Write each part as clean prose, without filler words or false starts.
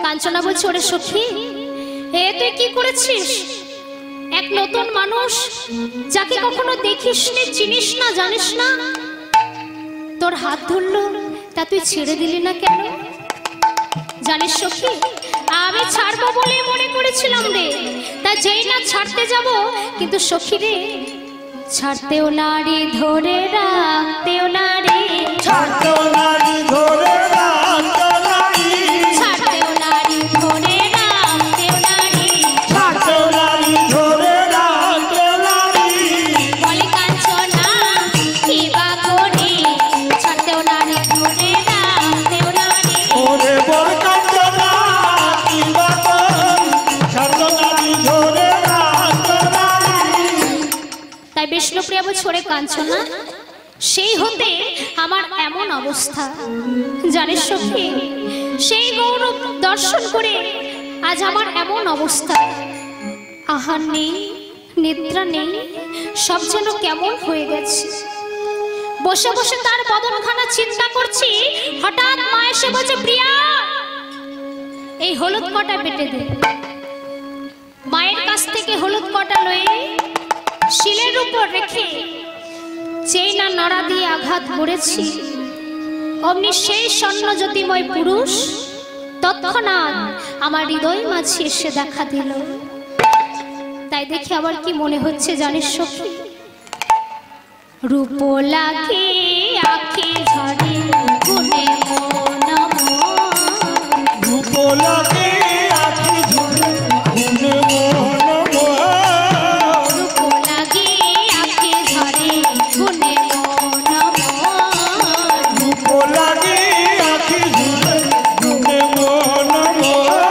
কাঞ্চনা বলছে, ওরে সখী, এ তুই কি করেছিস? এক নতুন মানুষ যাকে কখনো দেখিস নি, চিনিস না, জানিস না, তোর হাত ধরলো, তা তুই ছেড়ে দিলি না কেন? জানিস সখী, আমি ছাড়বো বলে মনে করেছিলাম রে, তা যেই না ছাড়তে যাব, কিন্তু সখী রে, ছাড়তেও না রে, ধরে রাখতেও না রে, ছাড়তেও না রে, ধরে রাখতেও না রে, ছাড়তেও না রে, ধরে রাখতেও না রে, ছাড়তেও না রে, ধরে রাখতেও না রে। বলে কাঞ্চনা কি বা করে, ছাড়তেও না রে, ধরে রাখতেও না রে। ওরে বল কাঞ্চনা কি বা করি, ছাড়তেও না রে, ধরে রাখতেও না রে। তাই বিষ্ণুপ্রিয়া বলছে, ওরে কাঞ্চনা, সেই হতে আমার এমন অবস্থা, জানিস সখী, সেই গৌরব দর্শন করে আজ আমার এমন অবস্থা, আহার নেই, নিদ্রা নেই, সব যেন কেমন হয়ে গেছে। বসে বসে তার বদনখানা চিন্তা করছি, হঠাৎ মা এসে বলছে, প্রিয়া, এই হলুদ কটা বেটে দে। মায়ের কাছ থেকে হলুদ কটা লয়ে শিলের উপর রেখে যেই না নড়া দিয়ে আঘাত করেছি, অমনি সেই স্বর্ণ জ্যোতিময় পুরুষ তৎক্ষণাৎ আমার হৃদয় মাঝে এসে দেখা দিল। তাই দেখে আবার কি মনে হচ্ছে জানিস সখী, রূপ লাগে আঁখি ঝরে গুণে মন মন, রূপ লাগে আঁখি ঝরে গুণে মন মন, রূপ লাগে আঁখি ঝরে গুণে মন মন, রূপ লাগে আঁখি ঝরে গুণে মন মন।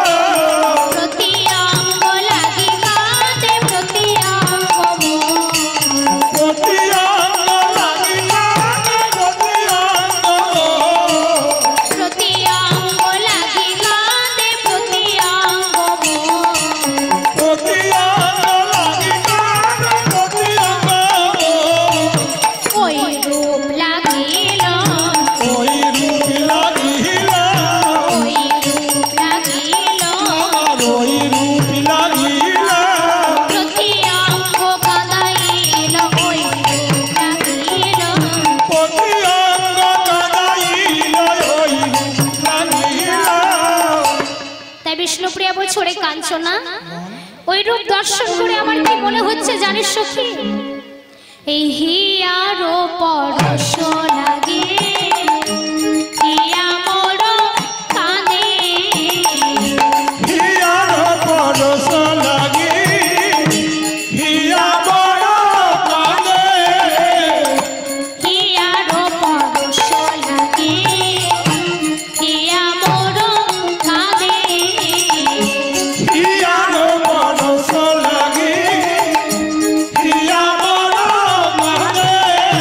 প্রতি অঙ্গ লাগে কাঁদে, প্রতি অঙ্গ মন, প্রতি অঙ্গ লাগে কাঁদে, প্রতি অঙ্গ মন। প্রতি অঙ্গ লাগে কাঁদে, প্রতি অঙ্গ মন। প্রতি অঙ্গ লাগে কাঁদে, প্রতি অঙ্গ মন। ওই রূপ লাগিল, ওই রূপ লাগিল, ওই রূপ লাগিল, আর ওই রূপ লাগিল, প্রতি অঙ্গ কাঁদাইল, ওই রূপ লাগিল। প্রতি অঙ্গ কাঁদাইল, ওই রূপ লাগিল। তাই বিষ্ণুপ্রিয়া বলছে, ওরে কাঞ্চনা, ওই রূপ দর্শন করে আমার কি মনে হচ্ছে জানিস সখী, এই হিয়ার পরশ লাগে, হিয়া মোর কাঁদে, হিয়ার পরশ লাগে, হিয়া বড় কাঁদে, হিয়ার পরশ লাগে, হিয়া মোর কাঁদে, হিয়ার পরশ লাগে, হিয়া বড় কাঁদে।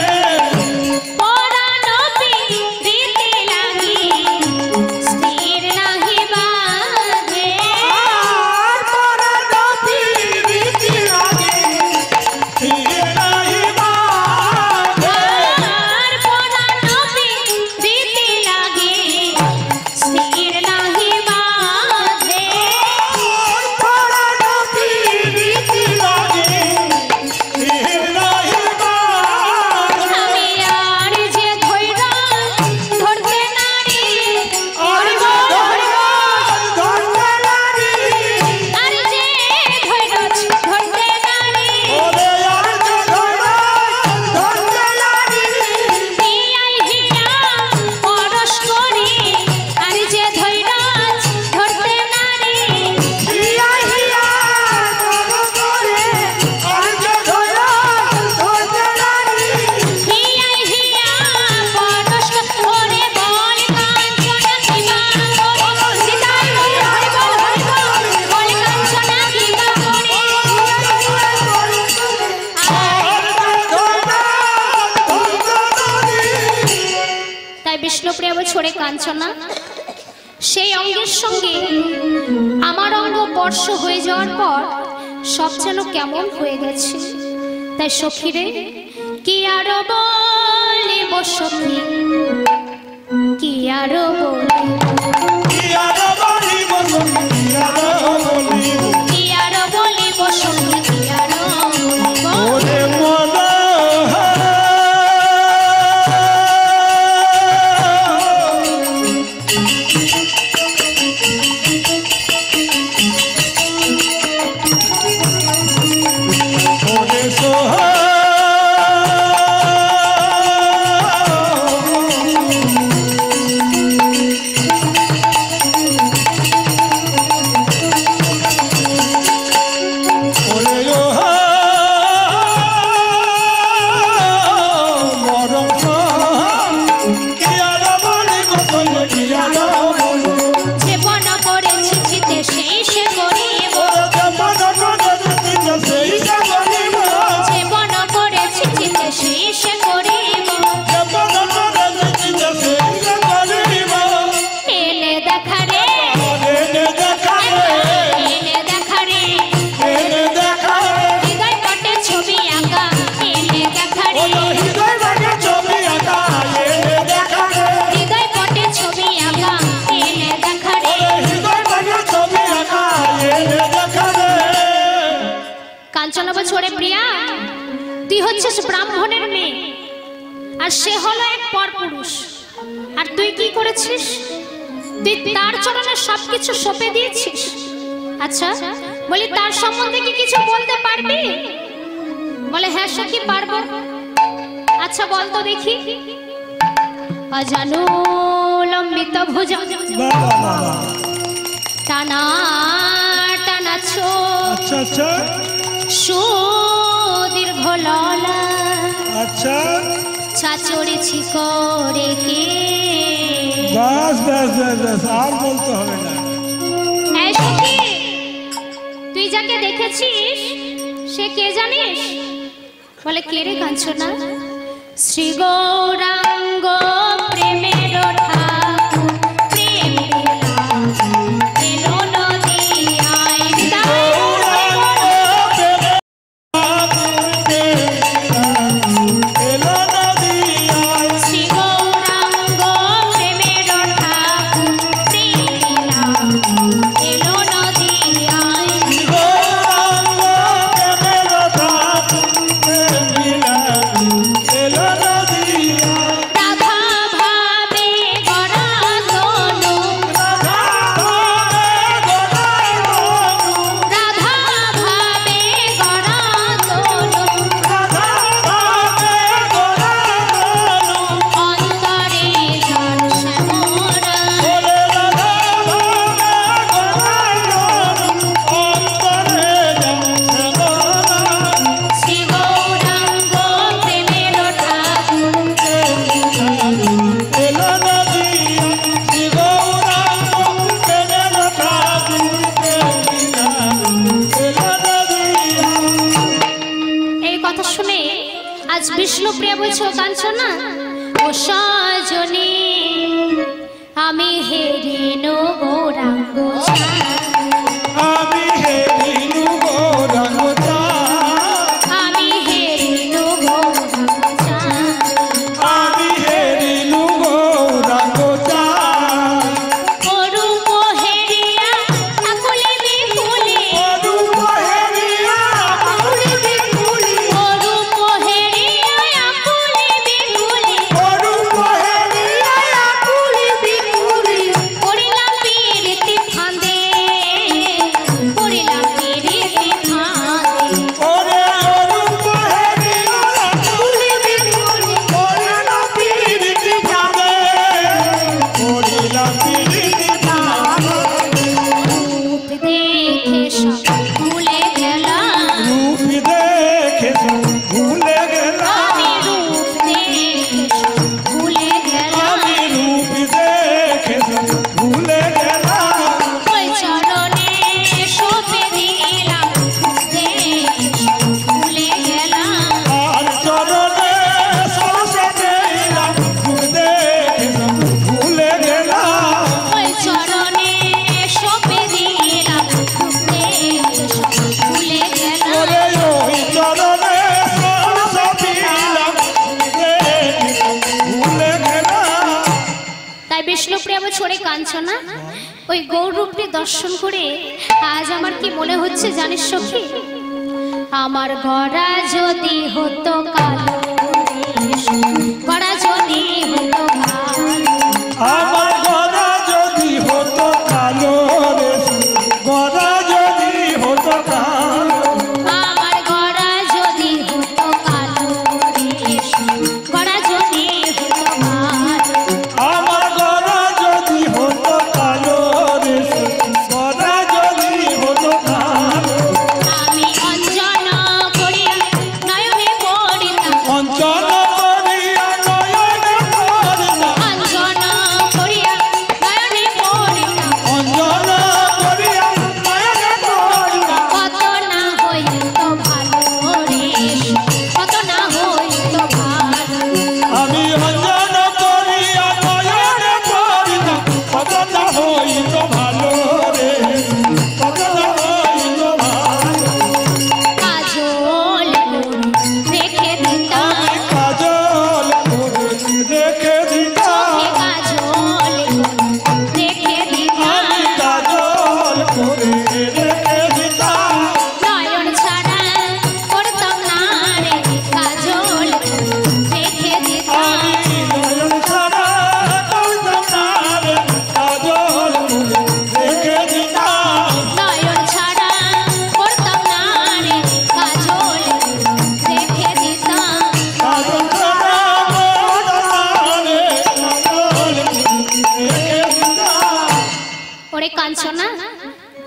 পরাণ প্রীতি লাগি, স্থির নাহি বাঁধে, আর পরাণ প্রীতি লাগে, স্থির নাহি বাঁধে। আর পরাণ প্রীতি লাগি, স্থির নাহি বাঁধে। পরাণ প্রীতি লাগে, স্থির নাহি বাঁধে। আমি আর যে ধৈর্য ধরতে নারি, আর যে ধরতে নারি, আর যে ধৈর্য ধরতে নারি, ওরে আর যে ধরতে নারি, হিয়াই হিয়া পরশ করি, আর যে ধৈর্য ধরতে নারি, হিয়া হিয়া ধর করে, আর যে ধরতে নারি। হিয়াই হিয়া পরশ করে, বল কাঞ্চনা কি বা করে, সীতাই বলে হরি বল, বল কাঞ্চনা কি বা করে। তাই বিষ্ণুপ্রিয়া বলছে, ওরে কাঞ্চনা, সেই অঙ্গের সঙ্গে আমার অঙ্গ স্পর্শ হয়ে যাওয়ার পর সব যেন কেমন হয়ে গেছে। তাই সখীরে কি আরো বলিব সখী, কি আরো বলিব, কি আর বলিব সখী, হচ্ছিস ব্রাহ্মণের মেয়ে আর সে হলো এক পরপুরুষ, আর তুই কি করেছিস? তুই তার চরণে সবকিছু সঁপে দিয়েছিস। আচ্ছা বলি, তার সম্বন্ধে কি কিছু বলতে পারবি? বলে হ্যাঁ সখী পারবো। আচ্ছা বল তো দেখি। অজানু লম্বিত ভুজা, টানা টানা চোখ, আচ্ছা আচ্ছা সুদীর্ঘ ললা, আচ্ছা ছাচড়েছি করে কে। বাস বাস বাস বাস, আর বলতে হবে না। এই সখী, তুই যাকে দেখেছিস সে কে জানিস? বলে কে রে কাঞ্চনা? শ্রী গৌরাঙ্গ প্রেমের ঠাকুর, প্রেম এলো নদিয়ায়। শ্রী গৌরাঙ্গ প্রেমের ঠাকুর, প্রেম এলো নদিয়ায়। রাধা ভাবে গড়া তনু, রাধা ভাবে গড়া তনু, অন্তরে যার শ্যামরা। শ্রী গৌরাঙ্গ প্রেমের ঠাকুর, এই কথা শুনে আজ বিষ্ণুপ্রিয়া বলছে, ও কাঞ্চনা, ও সজনী, আমি হেরিন গৌরাঙ্গ ছাড়া, আমি হেরিনু গৌরাঙ্গ আমি হেরিন গৌরাঙ্গ ছাড়া। আমি হেরিনু গৌরাঙ্গ অরূপ হেরিয়া আকুলে বিকুলে, অরূপ হেরিয়া আকুলে বিকুলে, পড়িলাম পীড়িতি ফাঁদে, পড়িলাম পীড়িতি ফাঁদে। ওরে অরূপ হেরিয়া আকুলে বিকুলে, পড়িলাম পীড়িতি ফাঁদে, পড়িলাম পীড়িতি ফাঁদে। রূপ দেখে সব ভুলে গেলাম, রূপ দেখে ভুলে গেলাম, আমি রূপ দেখে সব ভুলে গেলাম। আমি রূপ দেখে ভুলে গেলাম। ওই চরণে সঁপে দিলাম, দেখে সব ভুলে গেলাম। আর চরণে সরষে দিলাম, রূপ দেখে ভুলে গেলাম। ওই চরণে সঁপে দিলাম, দেখে সব ভুলে গেলাম। ওরে ওই চরণে সরষে দিলাম, দেখে ভুলে গেলাম। তাই বিষ্ণুপ্রিয়া ছোড়ে কাঞ্চনা, ওই গৌরূপটি দর্শন করে আজ আমার কি মনে হচ্ছে জানিস সখী? আমার গড়া যদি হতো কালো, গড়া যদি হতো কালো, আমার গড়া যদি হতো কালো রে, গড়া যদি হতো কালো, আমার গড়া যদি হতো কালো রে, গড়া যদি হতো কালো, আমার গড়া যদি হতো কালো রে, গড়া যদি হতো কালো। আমি অঞ্জন করিয়া নয়নে পড়িতাম, অঞ্চল করিয়া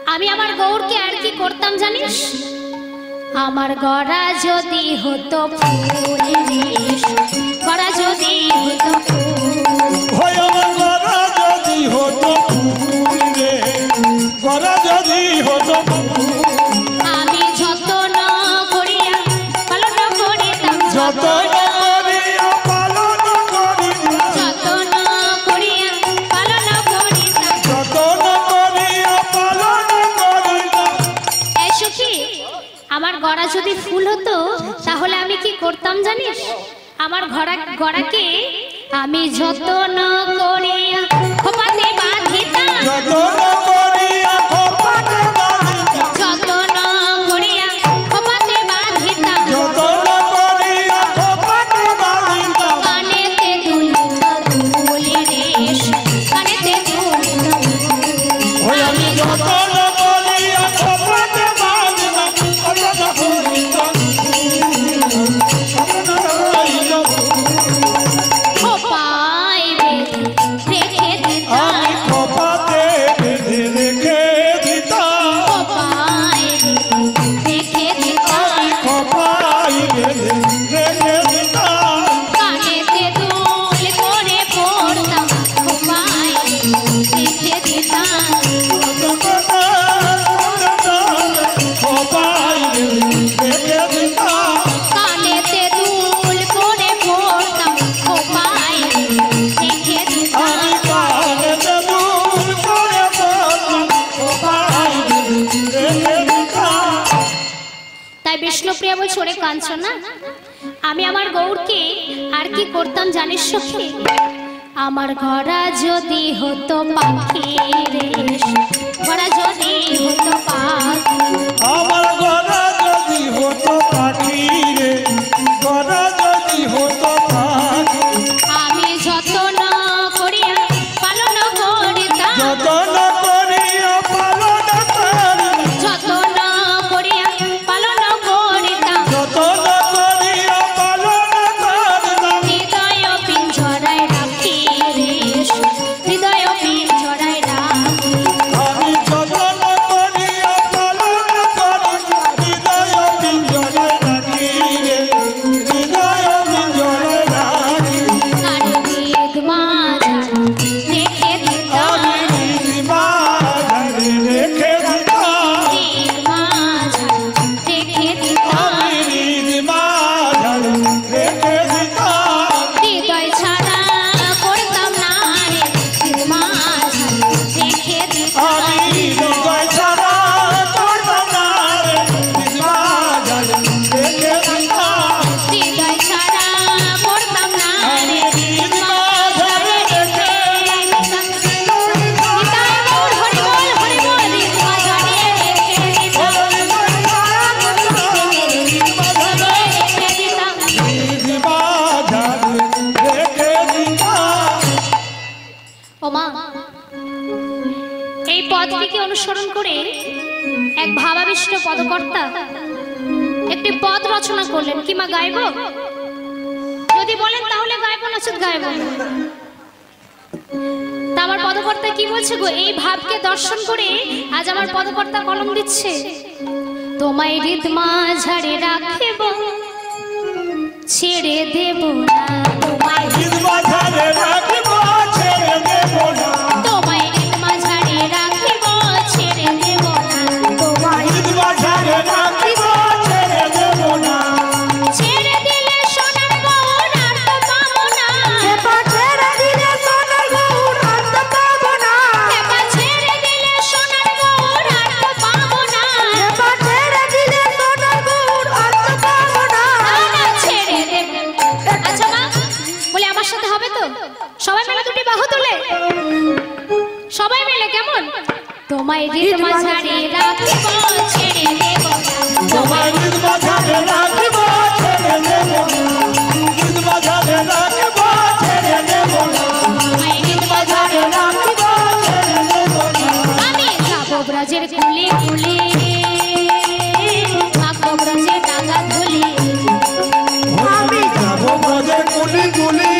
আমি আমার গৌরকে আর কি করতাম জানিস? আমার গড়া যদি হতো ফুল রেশ, গড়া যদি হতো ফুল, ওই আমার গড়া যদি হতো ফুল রে, গড়া যদি হতো ফুল, আমি যত্ন করিয়া পালন করিতাম, যতন করিয়া পালন করিতাম, যত্ন করিয়া পালন করিতাম। যতন করিয়া পালন করিতাম। এই সখী, আমার গড়া যদি ফুল হতো তাহলে আমি কি করতাম জানিস? আমার গড়াকে আমি যত্ন করিয়া খোপাতে বাঁধিতাম, যতন করিয়া খোপাতে বাঁধিতাম, যত্ন করিয়া খোপাতে বাঁধিতাম। যতন করিয়া খোপাতে বাঁধিতাম। কানেতে দুলিত দুলি রেশ, কানেতে দুলিত দুলি। ওই আমি যতন করিয়া খোপাতে বাঁধিতাম, যতন করিতাম, খোপায় রেখে দিতাম, আমি খোপাতে বেঁধে রেখে দিতাম, খোপায় রেখে দিতাম। আমি খোপায় বেঁধে রেখে দিতাম। কানেতে দুল করে পড়তাম, খোপায় রেখে দিতাম। খোপায় বেঁধে রেখে দিতাম। কানেতে দুল করে পড়তাম, খোপায় রেখে দিতাম। আমি কানেতে দুল করে পড়তাম, খোপায় বেঁধে রেখে দিতাম। তাই বিষ্ণুপ্রিয়া বলছে, ওরে কাঞ্চনা, আমি আমার গৌরকে আর কি করতাম জানিস সখী? আমার গড়া যদি হতো পাখি রেশ, গড়া যদি হতো পাখি, আমার গড়া যদি হতো পাখি রে, গড়া যদি হতো পাখি, আমি যত্ন করিয়া পালন করিতাম, যতন করিয়া পালন করিতাম, যত্ন করিয়া পালন করিতাম। যতন করিয়া পালন করিতাম। হৃদয় পিঞ্জরায় রাখি রেশ, হৃদয় পিঞ্জরায় রাখি। আমি যতন করিয়া পালন করিতাম, হৃদয় পিঞ্জরে রাখি রে, হৃদয় পিঞ্জরে রাখি। আর বেদ মাঝার রেখে দিতাম, আমি নির্বাণে রেখে দিতাম, বেদ মাঝার রেখে দিতাম। আমি নির্বাণে রেখে দিতাম। হৃদয় ছাড়া করতাম না রে, বেদ মাঝার রেখে দিতাম। আমি হৃদয় ছাড়া করতাম না রে, নির্বাণে রেখে দিতাম। হৃদয় ছাড়া করতাম না আমি রে, বেদ মাঝার রেখে দিতাম। নিতাই গৌর হরি বল, হরি বল, বেদ মাঝার রেখে দিতাম, রেখে দিতাম। ও মা, এই পদটিকে অনুসরণ করে এক ভাবাবিষ্ট পদকর্তা একটি পদ রচনা করলেন। কি মা গাইব? যদি বলেন তাহলে গাইব, না শুধু গাইব না। তা আমার পদকর্তা কি বলছে গো? এই ভাবকে দর্শন করে আজ আমার পদকর্তা কলম দিচ্ছে। তোমায় হৃদ মাঝারে রাখিব, ছেড়ে দেব না। তোমায় তোমায় হৃদ মাঝারে রাখিব, ছেড়ে দেব না। ছেড়ে দিলে সোনার গৌর আর তো পাবো না। একা ছেড়ে দিলে সোনার গৌর আর তো পাবো না। না, না, ছেড়ে দেব। আচ্ছা মা, বলে আমার সাথে হবে তো? সবাই মিলে দুটি বাহু তুলে, সবাই মিলে কেমন? তোমায় হৃদ মাঝারে রাখিব, ছেড়ে দেব না। তোমায় হৃদ মাঝারে রাখিব, ছেড়ে দেব না। আমি যাব ব্রজের কুলে কুলে, থাকবো ব্রজে ডাঙ্গা ধুলি। আমি যাব ব্রজে কুলি কুলি,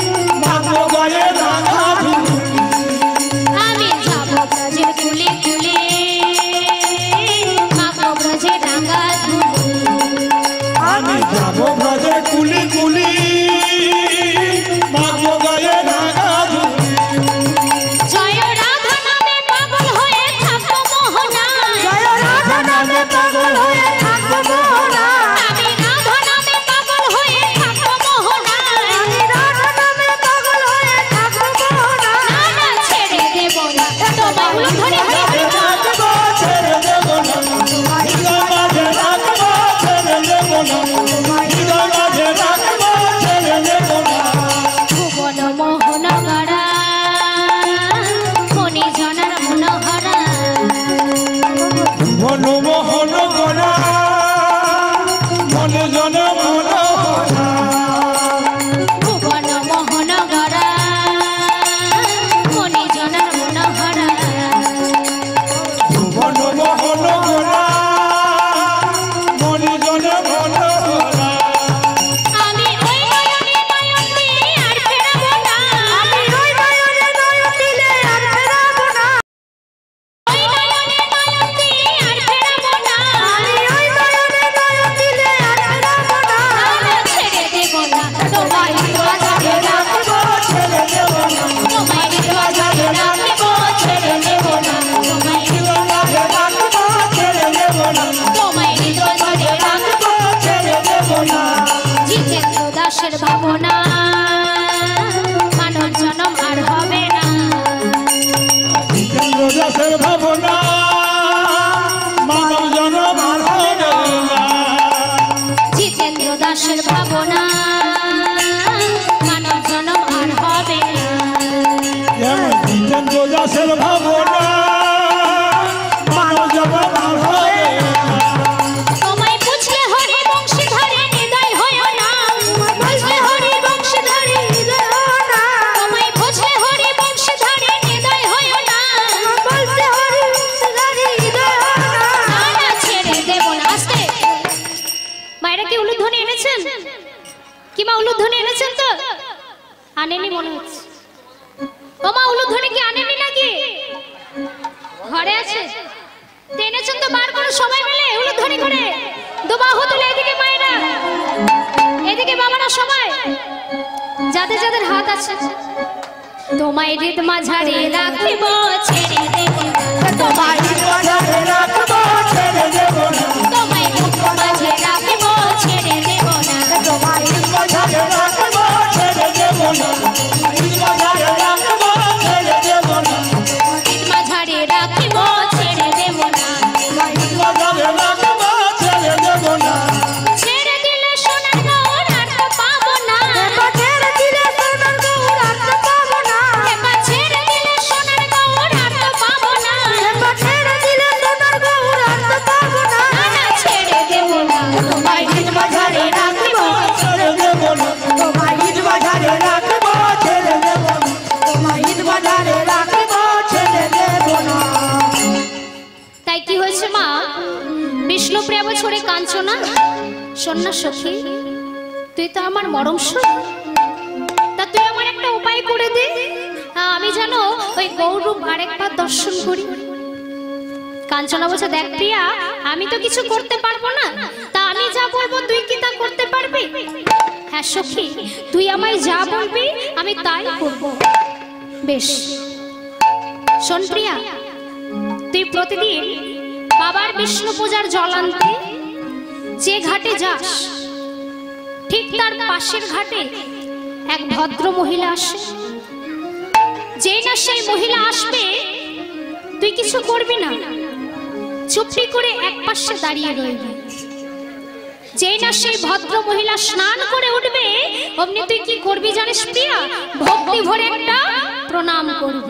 ভাগ্য গয়ে রাঙা ধুলি। আমি যাব ব্রজের কুলে কুলে, উলুধ্বনি হরি হরি বল। রাখবো ছেড়ে দেব না হৃদয় মাঝে রাখবো ছেড়ে দেব না হৃদয় মাঝে রাখবো ছেড়ে দেব না ভুবন মোহন গড়া মনি জনার মনোহরা মনমোহন গড়া মনে জন মনোহরা ভুবন মোহন গড়া মনি জনার মনোহরা মনমোহন গড়া মনে জন মনোহরা আমি ওই নয়নে নয়ন দিয়ে আর ফেরাবো না আমি ওই নয়নে নয়ন দিলে আর ফেরাবো না ওই নয়নে নয়ন দিয়ে আর ফেরাবো না আমি ওই নয়নে নয়ন দিলে আর ফেরাবো না ছেড়ে দেব না তোমায় বাজারে রাখবো ছেড়ে দেব না তোমায় বাজারে রাখবো ছেড়ে দেব না তোমায় হৃদয় মাঝে রাখবো ছেড়ে দেব না তোমায় বাজারে রাখবো ছেড়ে দেব না জিতেন্দ্র দাসের ভাবনা মানব জনম আর হবে না জিতেন্দ্র দাসের ভাবনা মানব জনম আর হবে না জিতেন্দ্র দাসের ভাবনা মানব জনম আর হবে না যেমন জিতেন্দ্র দাসের ভাবনা মানব জনম আর হবে না তোমায় বুঝলে হরি বংশীধরে হৃদয় হয় না বুঝলে হরি বংশীধরে হৃদয় হয় না তোমায় বুঝলে হরি বংশীধরে হৃদয় হয় না বুঝলে হরি বংশীধরে হৃদয় হয় না না ছেড়ে দেব না আস্তে মায়েরা কি উলুধ্বনি এনেছেন কি মা উলুধ্বনি এনেছেন তো আনেনি মনে হচ্ছে ও মা উলুধ্বনি কি আনেনি নাকি ঘরে আছে এনেছেন তো বার করে সবাই মিলে উলুধ্বনি করে দুবাহু তুলে এদিকে মায়েরা এদিকে বাবারা সবাই যাদের যাদের হাত আছে তোমায় হৃদ মাঝারে রাখিব ছেড়ে দেব না তোমায় মাঝে রাখবো ছেড়ে দেব না তোমায় মুখ মাঝে রাখিব ছেড়ে দেব না তোমায় মাঝে রাখবো ছেড়ে দেব না মাঝে রাখবো ছেড়ে দেব না হৃদ মাঝারে রাখিব ছেড়ে দেব না মাঝে রাখবো ছেড়ে দেব না ছেড়ে দিলে সোনার গৌর আর তো পাবো না ছেড়ে দিলে সোনার গৌর আর তো পাবো না ছেড়ে দিলে সোনার গৌর আর তো পাবো না ছেড়ে দিলে সোনার গৌর আর তো পাবো না না ছেড়ে দেব না তোমায় হৃদ মাঝারে রাখিব ছেড়ে দেব না তোমায় ঈদ বাজারে রাখবো ছেড়ে দেব না তোমায় ঈদ বাজারে রাখবো ছেড়ে দেব না তাই কি হয়েছে মা বিষ্ণুপ্রিয়া বছরে কাঁদছো না শোন না সখী তুই তো আমার মরম সুখ তা তুই আমার একটা উপায় করে দে আমি জানো ওই গৌরব আরেকবার দর্শন করি কাঞ্চনা বলছে দেখ প্রিয়া আমি তো কিছু করতে পারবো না তা আমি যা বলবো তুই কি তা করতে পারবি হ্যাঁ সখী তুই আমায় যা বলবি আমি তাই করব বেশ শোন প্রিয়া তুই প্রতিদিন বাবার বিষ্ণু পূজার জল আনতে যে ঘাটে যাস ঠিক তার পাশের ঘাটে এক ভদ্র মহিলা আসে যেই না সেই মহিলা আসবে তুই কিছু করবি না চুপটি করে এক পাশে দাঁড়িয়ে রইবি যেই না সেই ভদ্র মহিলা স্নান করে উঠবে অমনি তুই কি করবি জানিস প্রিয়া ভক্তি ভরে একটা প্রণাম করবি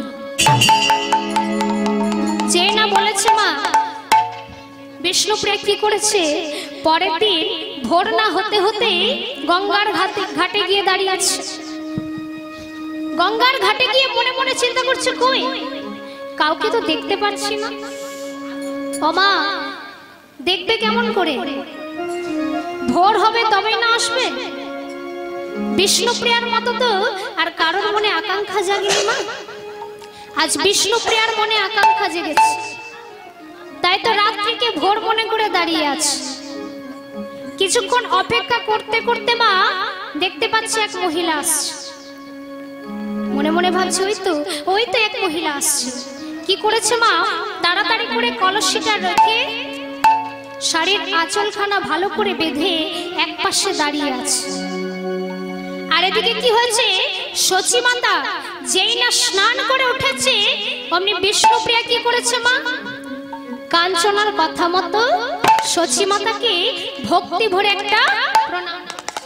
যে না বলেছে মা বিষ্ণুপ্রিয়া কি করেছে পরের দিন ভোর না হতে হতে গঙ্গার ঘাটে গিয়ে দাঁড়িয়ে আছে গঙ্গার ঘাটে গিয়ে মনে মনে চিন্তা করছে কই কাউকে তো দেখতে পাচ্ছি না ও মা দেখবে কেমন করে ভোর হবে তবেই না আসবে বিষ্ণুপ্রিয়ার মতো তো আর কারোর মনে আকাঙ্ক্ষা জাগেনি মা আজ বিষ্ণুপ্রিয়ার মনে আকাঙ্ক্ষা জেগেছে তাই তো রাত্রিকে ভোর মনে করে দাঁড়িয়ে আছে কিছুক্ষণ অপেক্ষা করতে করতে মা দেখতে পাচ্ছে এক মহিলা আসছে মনে মনে ভাবছে ওই তো এক মহিলা আসছে কি করেছে মা তাড়াতাড়ি করে কলসিটা রেখে শাড়ির আঁচলখানা ভালো করে বেঁধে এক পাশে দাঁড়িয়ে আছে আর এদিকে কি হয়েছে সচী মাতা যেই না স্নান করে উঠেছে অমনি বিষ্ণুপ্রিয়া কি করেছে মা, কাঞ্চনার কথা মতো সচী মাতাকে ভক্তি ভরে একটা প্রণাম।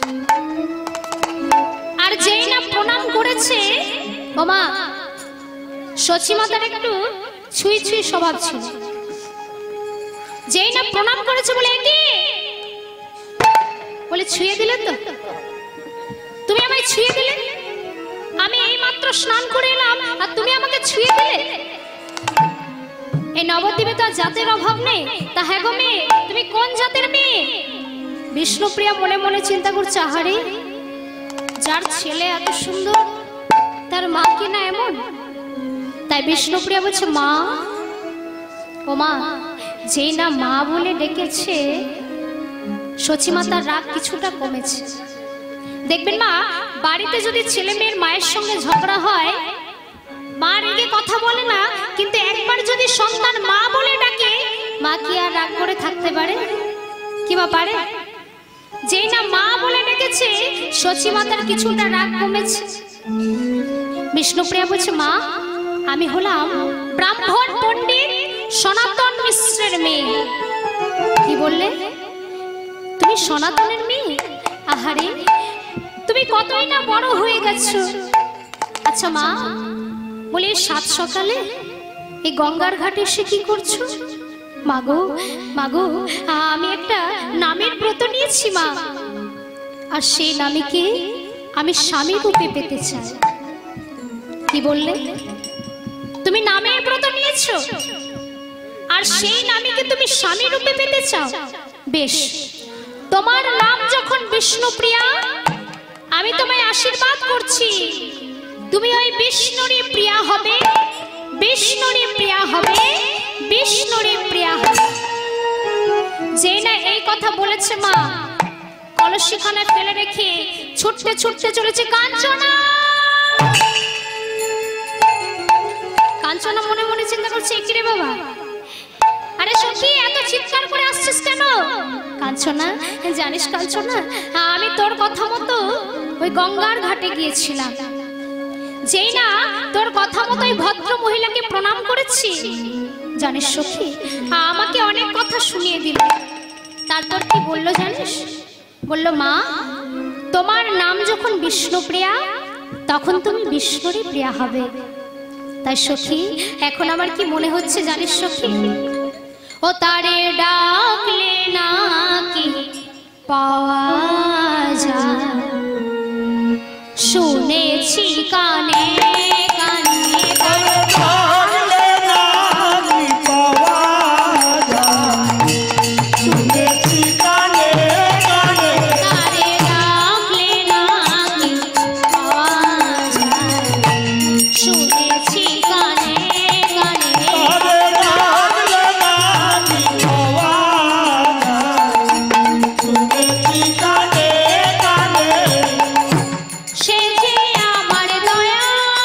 আর যেই না প্রণাম করেছে, ও মা সচী মাতার একটু ছুঁই ছুঁই স্বভাব ছিল। যেই না প্রণাম করেছে বলে কি বলে, ছুঁয়ে দিলে তো, তুমি আমায় ছুঁয়ে দিলে, আমি এই মাত্র স্নান করে এলাম আর তুমি আমাকে ছুঁয়ে দিলে। এই নবদ্বীপে তো জাতের অভাব নেই, তা হ্যাঁ গো মেয়ে, তুমি কোন জাতের মেয়ে? বিষ্ণুপ্রিয়া মনে মনে চিন্তা করছে, আহারে যার ছেলে এত সুন্দর তার মা কি না এমন। তাই বিষ্ণুপ্রিয়া বলছে, মা ও মা, যেই না মা বলে ডেকেছে সচী মাতার রাগ কিছুটা কমেছে। দেখবেন মা, বাড়িতে যদি ছেলে মেয়ের মায়ের সঙ্গে ঝগড়া হয়, মা রেগে কথা বলে না, কিন্তু একবার যদি সন্তান মা বলে ডাকে, মা কি আর রাগ করে থাকতে পারে? কি বা পারে? যেই না মা বলে ডেকেছে সচী মাতার কিছুটা রাগ কমেছে। বিষ্ণুপ্রিয়া বলছে, মা আমি হলাম ব্রাহ্মণ পণ্ডিত সনাতন মিশ্রের মেয়ে। কি বললে? তুমি সনাতনের মেয়ে? আহারে তুমি কতই না বড় হয়ে গেছো। আচ্ছা মা, বলে সাত সকালে এই গঙ্গার ঘাটে এসে কি করছো? মাগো মাগো, আমি একটা নামের ব্রত নিয়েছি মা, আর সেই নামীকে আমি স্বামী রূপে পেতে চাই। কি বললে? তুমি নামের ব্রত নিয়েছো আর সেই নামীকে তুমি স্বামী রূপে পেতে চাও? বেশ, তোমার নাম যখন বিষ্ণুপ্রিয়া, আমি তোমায় আশীর্বাদ করছি, তুমি ওই বিষ্ণুরই প্রিয়া হবে, বিষ্ণুরই প্রিয়া হবে, বিষ্ণুরই প্রিয়া হবে। যেই না এই কথা বলেছে মা, কলসিখানে ফেলে রেখে ছুটতে ছুটতে চলেছে কাঞ্চনা। কাঞ্চনা মনে মনে চিন্তা করছে, কি রে বাবা, আরে সখী এত চিৎকার করে আসছিস কেন? কাঞ্চনা, জানিস কাঞ্চনা, আমি তোর কথা মতো ওই গঙ্গার ঘাটে গিয়েছিলাম, যেই না তোর কথা মতো ওই ভদ্র মহিলাকে প্রণাম করেছি, জানিস সখী আমাকে অনেক কথা শুনিয়ে দিল। তারপর কি বললো জানিস? বলল, মা তোমার নাম যখন বিষ্ণুপ্রিয়া, তখন তুমি বিষ্ণুরই প্রিয়া হবে। তাই সখী এখন আমার কি মনে হচ্ছে জানিস সখী, ও তারে ডাকলে নাকি পাওয়া যায়, শুনেছি কানে কানে সে যে আমার দয়া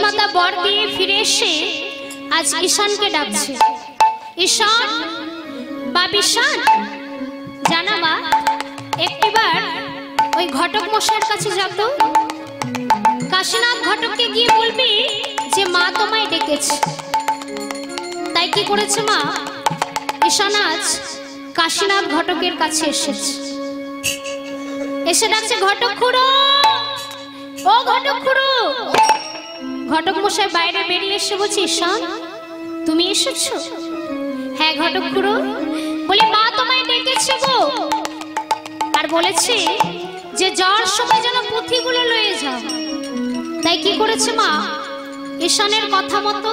মাতা বর দিয়ে ফিরে এসে আজ ঈশানকে ডাকছে। ঈশান, বাপ ঈশান, জানা মা, একটিবার ওই ঘটক মশাইয়ের কাছে যাও তো। কাশীনাথ ঘটককে গিয়ে বলবি যে মা তোমায় ডেকেছে। তাই কি করেছে মা, ঈশান আজ কাশীনাথ ঘটকের কাছে এসেছে। এসে ডাকছে, ঘটক খুড়ো, ও ঘটক খুড়ো। ঘটক মশাই বাইরে বেরিয়ে এসে বলছে, ঈশান তুমি এসেছো? হ্যাঁ ঘটক খুড়ো। বলি মা তোমায় ডেকেছে গো, আর বলেছে যে যাওয়ার সময় যেন পুঁথিগুলো লয়ে যাও। তাই কি করেছে মা, ঈশানের কথা মতো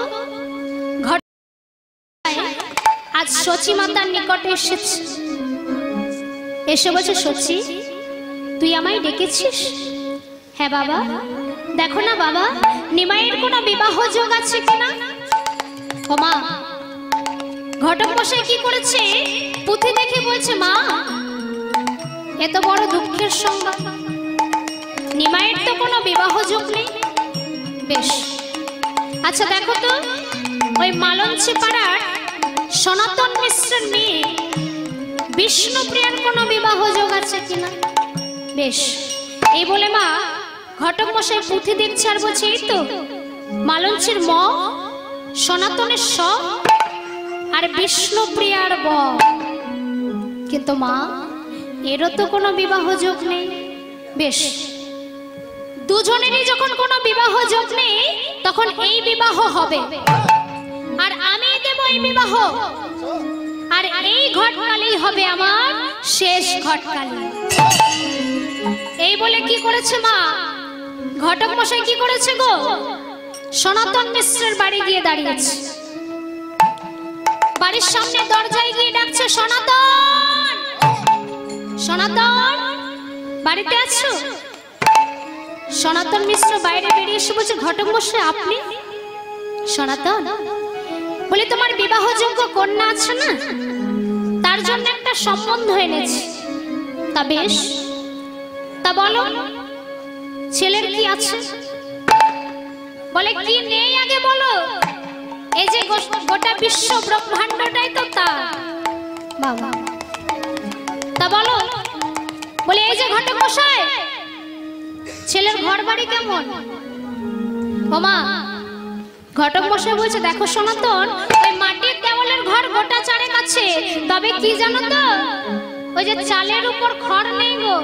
আজ সচি মাতার নিকটে এসেছে। এসে বলছে, সচি তুই আমায় ডেকেছিস? হ্যাঁ বাবা। দেখো না বাবা, নিমাইয়ের কোনো বিবাহ যোগ আছে কিনা। ও মা, ঘটক মশাই কি করেছে, পুঁথি দেখে বলছে, মা এত বড় দুঃখের সংবাদ, নিমাইয়ের তো কোনো বিবাহ যোগ নেই। বেশ, আচ্ছা দেখো তো ওই মালঞ্চি পাড়ার সনাতন মিশ্রের মেয়ে বিষ্ণুপ্রিয়ার কোনো বিবাহ যোগ আছে কিনা। বেশ, এই বলে মা ঘটক মশাই পুঁথি দেখছে আর বলছে, এই তো মালঞ্চির ম, সনাতনের স, আর বিষ্ণুপ্রিয়ার ব। কিন্তু মা এরও তো কোনো বিবাহ যোগ নেই। বেশ, দুজনেরই যখন কোনো বিবাহ যোগ নেই তখন এই বিবাহ হবে, আর আমি দেব এই বিবাহ, আর এই ঘটকালেই হবে আমার শেষ ঘটকালি। এই বলে কি করেছে মা, ঘটক মশাই কি করেছে গো, সনাতন মিশ্রের বাড়ি গিয়ে দাঁড়িয়েছে। বাড়ির সামনে দরজায় গিয়ে ডাকছে, সনাতন, সনাতন বাড়িতে আছো? সনাতন মিশ্র বাইরে বেরিয়ে এসে বলছে, ঘটক মশাই আপনি? সনাতন বলে, তোমার বিবাহযোগ্য কন্যা আছে না, তার জন্য একটা সম্বন্ধ এনেছি। তা বেশ, তা বলো ছেলের কি আছে? বলে কি নেই আগে বলো, এই যে গোটা বিশ্ব ব্রহ্মাণ্ডটাই তো তা। বাবা, তা বলো। বলে এই যে ঘটক মশাই, ছেলের ঘর বাড়ি কেমন? ও মা, ঘটক মশাই বলছে, দেখো সনাতন, ওই মাটির দেওয়ালের ঘর গোটা চারেক আছে, তবে কি জানো তো, ওই যে চালের উপর খড় নেই গো।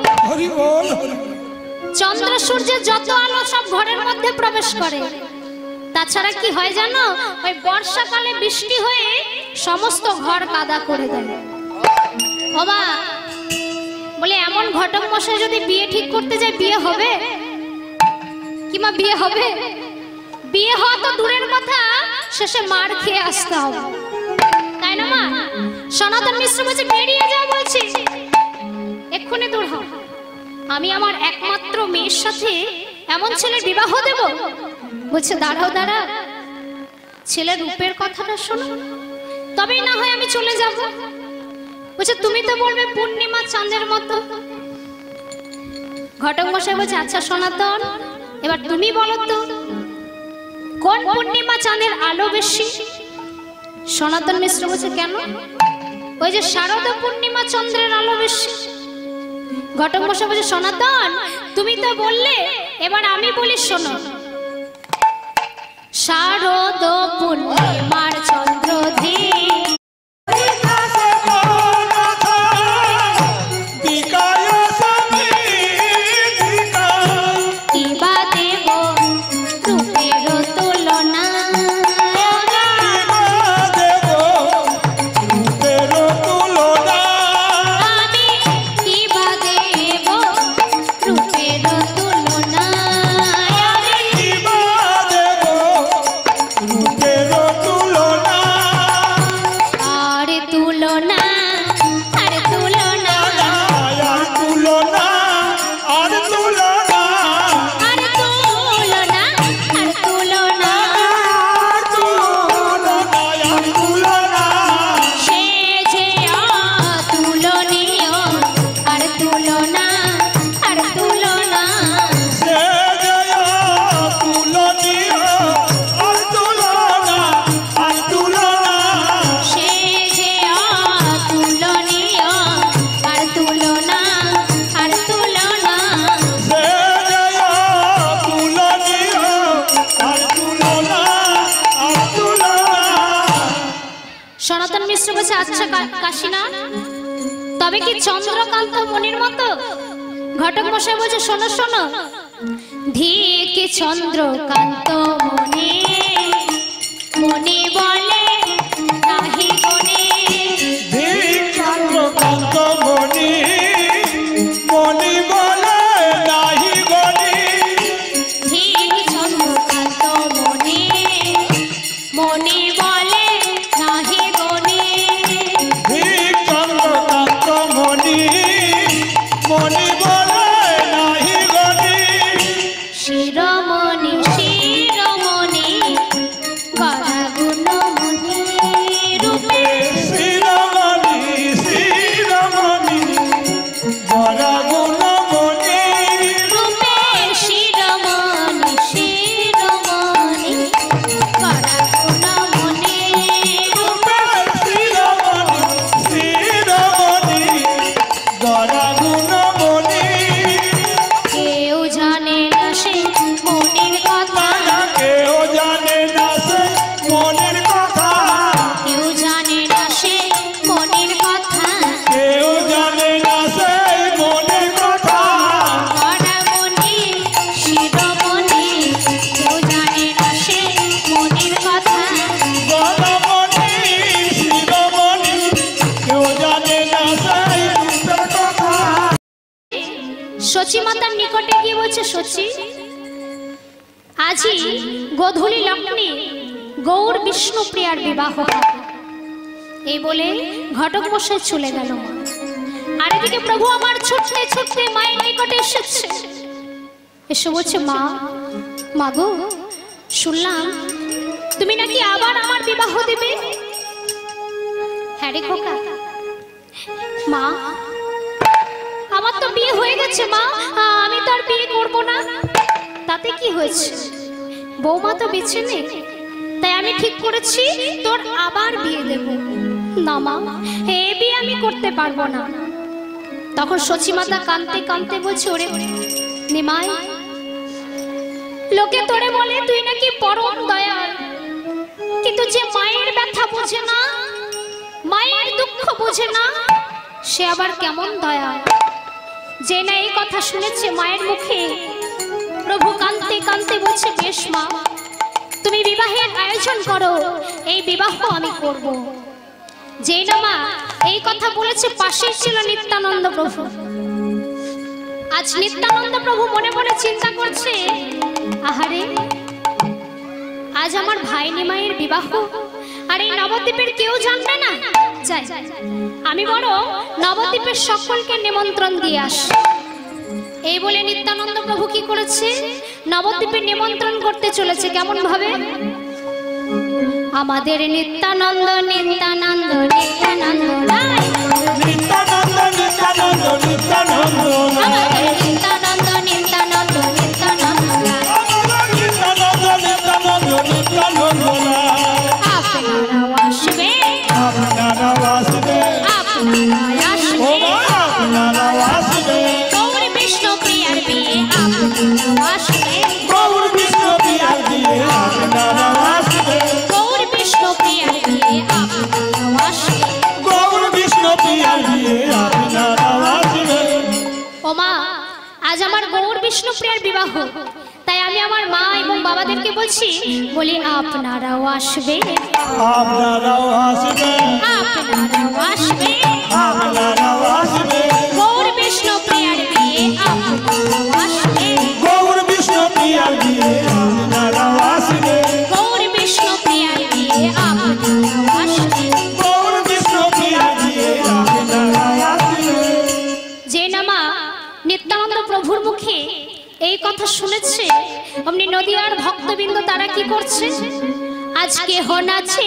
চন্দ্র সূর্যের যত আলো সব ঘরের মধ্যে প্রবেশ করে। তাছাড়া কি হয় জানো, ওই বর্ষাকালে বৃষ্টি হয়ে সমস্ত ঘর কাদা করে দেয়। ও মা, বলে এমন ঘটক মশাই যদি বিয়ে ঠিক করতে যায়, বিয়ে হবে কি মা? বিয়ে হবে? বিয়ে হওয়া তো দূরের কথা, শেষে মার খেয়ে আসতে হবে, তাই না মা? সনাতন মিশ্র বলছে, বেরিয়ে যাও বলছি, এক্ষুনি দূর হও। আমি আমার একমাত্র মেয়ের সাথে এমন ছেলের বিবাহ দেব? বলছে, দাঁড়াও দাঁড়াও, ছেলের রূপের কথাটা শোনো, তবেই না হয় আমি চলে যাব। বলছে, তুমি তো বলবে পূর্ণিমা চাঁদের মতো। ঘটক মশাই বলছে, আচ্ছা সনাতন, এবার তুমি বলো তো কোন পূর্ণিমা চাঁদের আলো বেশি? সনাতন মিশ্র বলছে, কেন? ওই যে শারদা পূর্ণিমা চন্দ্রের আলো বেশি। ঘটক মশাই বলছে, সনাতন তুমি তো বললে, এবার আমি বলি শোনো। শারদ পূর্ণিমার চন্দ্র দিয়ে কাশিনা, তবে কি চন্দ্রকান্ত মনির মতো? ঘটক মশাই বলছে শোনো শোনো, ধিক চন্দ্রকান্ত মনি, মনি বলে নাহি গনে। ধিক চন্দ্রকান্ত মনি, মনি বলে নাহি গনে। ধিক চন্দ্রকান্ত মনি, মনি বলে নাহি গনে। ধিক চন্দ্রকান্ত মনি, মনি বলে নাহি গনে। শিরোমণি শিরোমণি গড়া গুণমণি রূপে। শিরোমণি শিরোমণি গড়া গুণমণি রূপে শিরোমণি শিরোমণি গড়া গুণমণি রূপে। শিরোমণি শিরোমণি গড়া গুণমণি। কেউ জানে না সে মনের কথা, কেউ জানে না সে মনের কথা, কেউ জানে না সে মনের কথা। কেউ জানে না সে মনের কথা। গড়ামণি শিরোমণি, কেউ জানে না সে মনের কথা। গড়ামণি শিরোমণি কেউ জানে না সে রূপের কথা। সচি মাতার নিকটে গিয়ে বলছে, সচি আজই গোধূলি লগ্নে গৌর বিষ্ণুপ্রিয়ার বিবাহ হবে। এই বলে ঘটক মশাই চলে গেল। আর এদিকে প্রভু আমার ছুটতে ছুটতে মায়ের নিকটে এসেছে। এসে বলছে, মা মা গো, শুনলাম তুমি নাকি আবার আমার বিবাহ দেবে। হ্যাঁ রে খোকা। মা আমার তো বিয়ে হয়ে গেছে মা, আমি তো আর বিয়ে করব না। তাতে কি হয়েছে, বৌমা তো বেঁচে নেই, তাই আমি ঠিক করেছি তোর আবার বিয়ে দেব। না মা, এই বিয়ে আমি করতে পারবো না। তখন সচিমাতা কাঁদতে কাঁদতে বলছে, ওরে নিমাই, লোকে তোরে বলে তুই নাকি পরম দয়াল, কিন্তু যে মায়ের ব্যথা বোঝে না, মায়ের দুঃখ বোঝে না, সে আবার কেমন দয়াল। যে না এই কথা শুনেছে মায়ের মুখে, প্রভু কাঁদতে কাঁদতে বলছে, বেশ মা, তুমি বিবাহের আয়োজন করো, এই বিবাহ আমি করব। যে না মা এই কথা বলেছে, পাশেই ছিল নিত্যানন্দ প্রভু। আজ নিত্যানন্দ প্রভু মনে মনে চিন্তা করছে, আহারে আজ আমার ভাই নিমাইয়ের বিবাহ, আর এই নবদ্বীপের কেউ জানবে না। যাই আমি বড় নবদ্বীপের সকলকে নিমন্ত্রণ দিয়ে আস। এই বলে নিত্যানন্দ প্রভু কি করেছে, নবদ্বীপে নিমন্ত্রণ করতে চলেছে। কেমন ভাবে, আমাদের নিত্যানন্দ নিত্যানন্দ নিত্যানন্দ রায়, নিত্যানন্দ নিত্যানন্দ নিত্যানন্দ আমাদের নিত্যানন্দ নিত্যানন্দ নিত্যানন্দ রায়, নিত্যানন্দ নিত্যানন্দ নিত্যানন্দ আপনারাও আসবে, আপনারা আসবে, আপনারা ও আসবে, মা আপনারা আসবে। গৌর বিষ্ণু প্রিয়ার বিয়ে আপনারাও আসবে, গৌর বিষ্ণু প্রিয়ার বিয়ে আপনারা আসবে, গৌর বিষ্ণু প্রিয়ার বিয়ে আপনারাও আসবে। গৌর বিষ্ণু প্রিয়ার বিয়ে আপনারা আসবে। ও মা, আজ আমার গৌর বিষ্ণু প্রিয়ার বিবাহ, তাই আমি আমার মা এবং বাবাদেরকে বলছি, বলি আপনারাও আসবে, আপনারাও আসবে, আপনারাও আসবে, আপনারাও আসবে, গৌর বিষ্ণু প্রিয়ার বিয়ে আপনারাও আসবে, গৌর বিষ্ণু প্রিয়ার বিয়ে আপনারাও আসবে, গৌর বিষ্ণু প্রিয়ার বিয়ে আপনারাও আসবে। গৌর বিষ্ণু প্রিয়ার বিয়ে আপনারাও আসবে। যে না মা নিত্যানন্দ প্রভুর মুখে এই কথা শুনেছে, অমনি নদীয়ার ভক্তবৃন্দ তারা কি করছে, আজ কেহ নাচে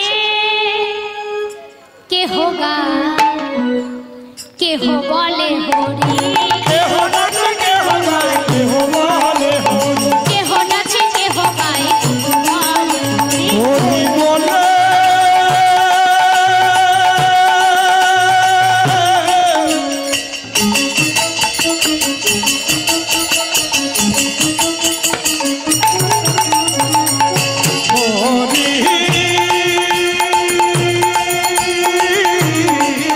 কেহ গায়, কেহ বলে হরি, কেহ নাচে কেহ গায়, কেহ বলে হরি, কেহ নাচে কেহ গায়, কেহ বলে হরি। হরি বলে হরি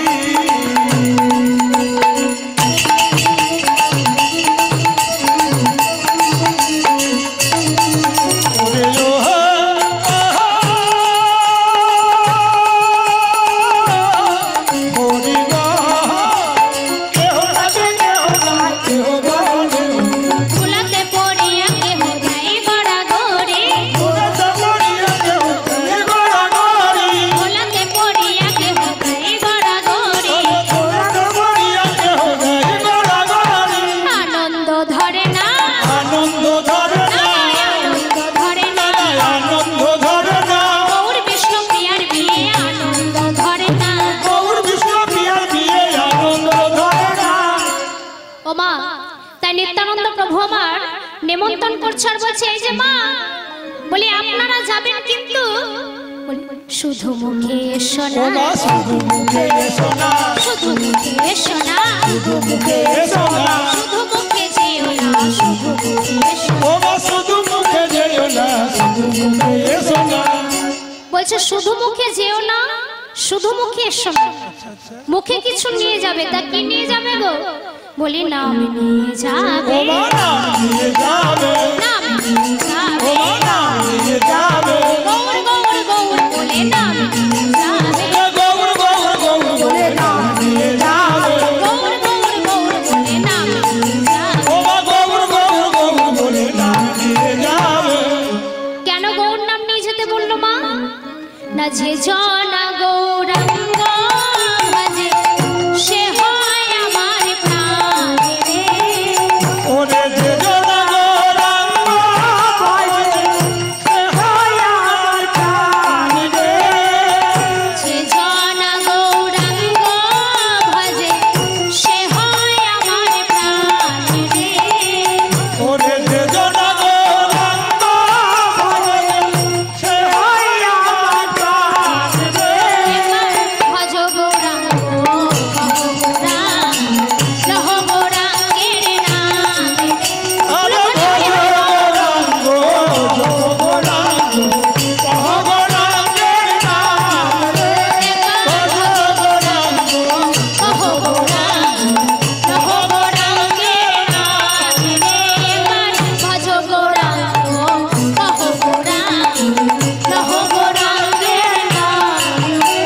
ও মা, তাই নিত্যানন্দ প্রভু আমার নেমন্তন্ন করছে আর বলছে, এই যে মা, বলি আপনারা যাবেন কিন্তু শুধু মুখে এসো ও না, মা শুধু মুখে এসো না, শুধু মুখে এসো না, শুধু মুখে এসো না, শুধু মুখে যেও না, শুধু মুখে এসো না। ও মা শুধু মুখে যেও না, শুধু মুখে এসো না। বলছে শুধু মুখে যেও না, শুধু মুখে এসো না, মুখে কিছু নিয়ে যাবে। তা কি নিয়ে যাবে গো? বলি নাম নিয়ে যাবে, ও মা নাম নিয়ে যাবে, নাম নিয়ে যাবে, ও মা নাম নিয়ে যাবে, গৌর গৌর গৌর বলে নাম নিয়ে যাবে, গৌর গৌর গৌর বলে নাম নিয়ে যাবে, গৌর গৌর গৌর বলে নাম নিয়ে যাবে। ও মা গৌর গৌর গৌর বলে নাম নিয়ে যাবে। কেন গৌর নাম নিয়ে যেতে বললো মা? না যে জনা গৌরাঙ্গ ভজে সে হয় আমার প্রাণ রে, ওরে যে জনা গৌরাঙ্গ ভজে সে হয় আমার প্রাণ রে, যে জনা গৌরাঙ্গ ভজে সে হয় আমার প্রাণ রে, ওরে যে জনা গৌরাঙ্গ ভজে সে হয় আমার প্রাণ রে। ভজ গৌরাঙ্গ কহ গৌরাঙ্গ রহ গৌরাঙ্গের নাম রে। আরে ভজ গৌরাঙ্গ জপ গৌরাঙ্গ কহ গৌরাঙ্গের নাম রে, ভজ গৌরাঙ্গ কহ গৌরাঙ্গ রহ গৌরাঙ্গের নাম রে। ভজ গৌরাঙ্গ কহ গৌরাঙ্গ রহ গৌরাঙ্গের নাম রে।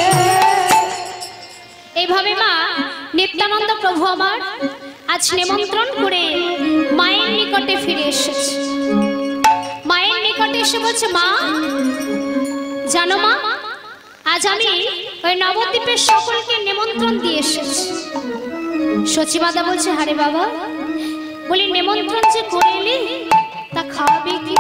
এইভাবে মা নিত্যানন্দ প্রভু আমার আজ নিমন্ত্রণ করে মায়ের নিকটে ফিরে এসেছে। মায়ের নিকটে এসে বলছে, মা জানো মা, আজ আমি ওই নবদ্বীপের সকলকে নিমন্ত্রণ দিয়ে এসেছি। সচিমাতা বলছে, হারে বাবা, বলি নিমন্ত্রণ যে করে এলি তা খাওয়াবে কি?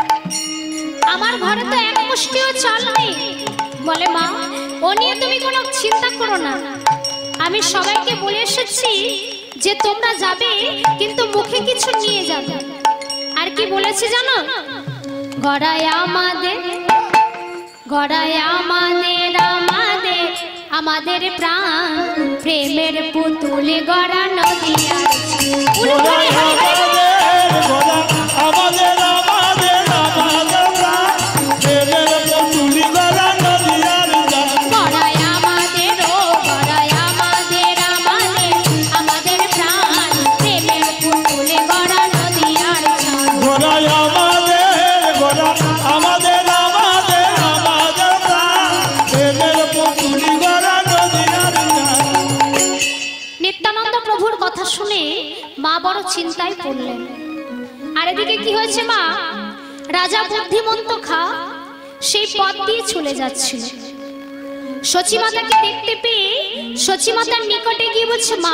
আমার ঘরে তো এক মুষ্টিও চাল নেই। বলে, মা ও নিয়ে তুমি কোনো চিন্তা করো না, আমি সবাইকে বলে এসেছি যে তোমরা যাবে কিন্তু মুখে কিছু নিয়ে যাবে। আর কি বলেছে জানো? গড়ায় আমাদের, গড়ায় আমাদের, আমাদের আমাদের প্রাণ প্রেমের পুতুলে গড়া নদী আছে। উলুধ্বনি হরি হরি বল। আমাদের আমাদের আমাদের প্রাণ প্রেমের পুতুলি গড়া নদী আর গান। গড়ায় আমাদের, ও গড়ায় আমাদের, আমাদের আমাদের প্রাণ প্রেমের পুতুলে গড়া নদী আর চাঁদ। গোড়ায় আমাদের গোড়া আমাদের আমাদের আমাদের প্রাণ প্রেমের পুতুলি গড়া নদী আর গান। নিত্যানন্দ প্রভুর কথা শুনে মা বড় চিন্তায় পড়লেন। আর এদিকে কি হয়েছে মা? রাজা বুদ্ধিমন্ত খা সেই পথ দিয়ে চলে যাচ্ছিল। সচিমাতাকে দেখতে পেয়ে সচিমাতার নিকটে গিয়ে বলছে, মা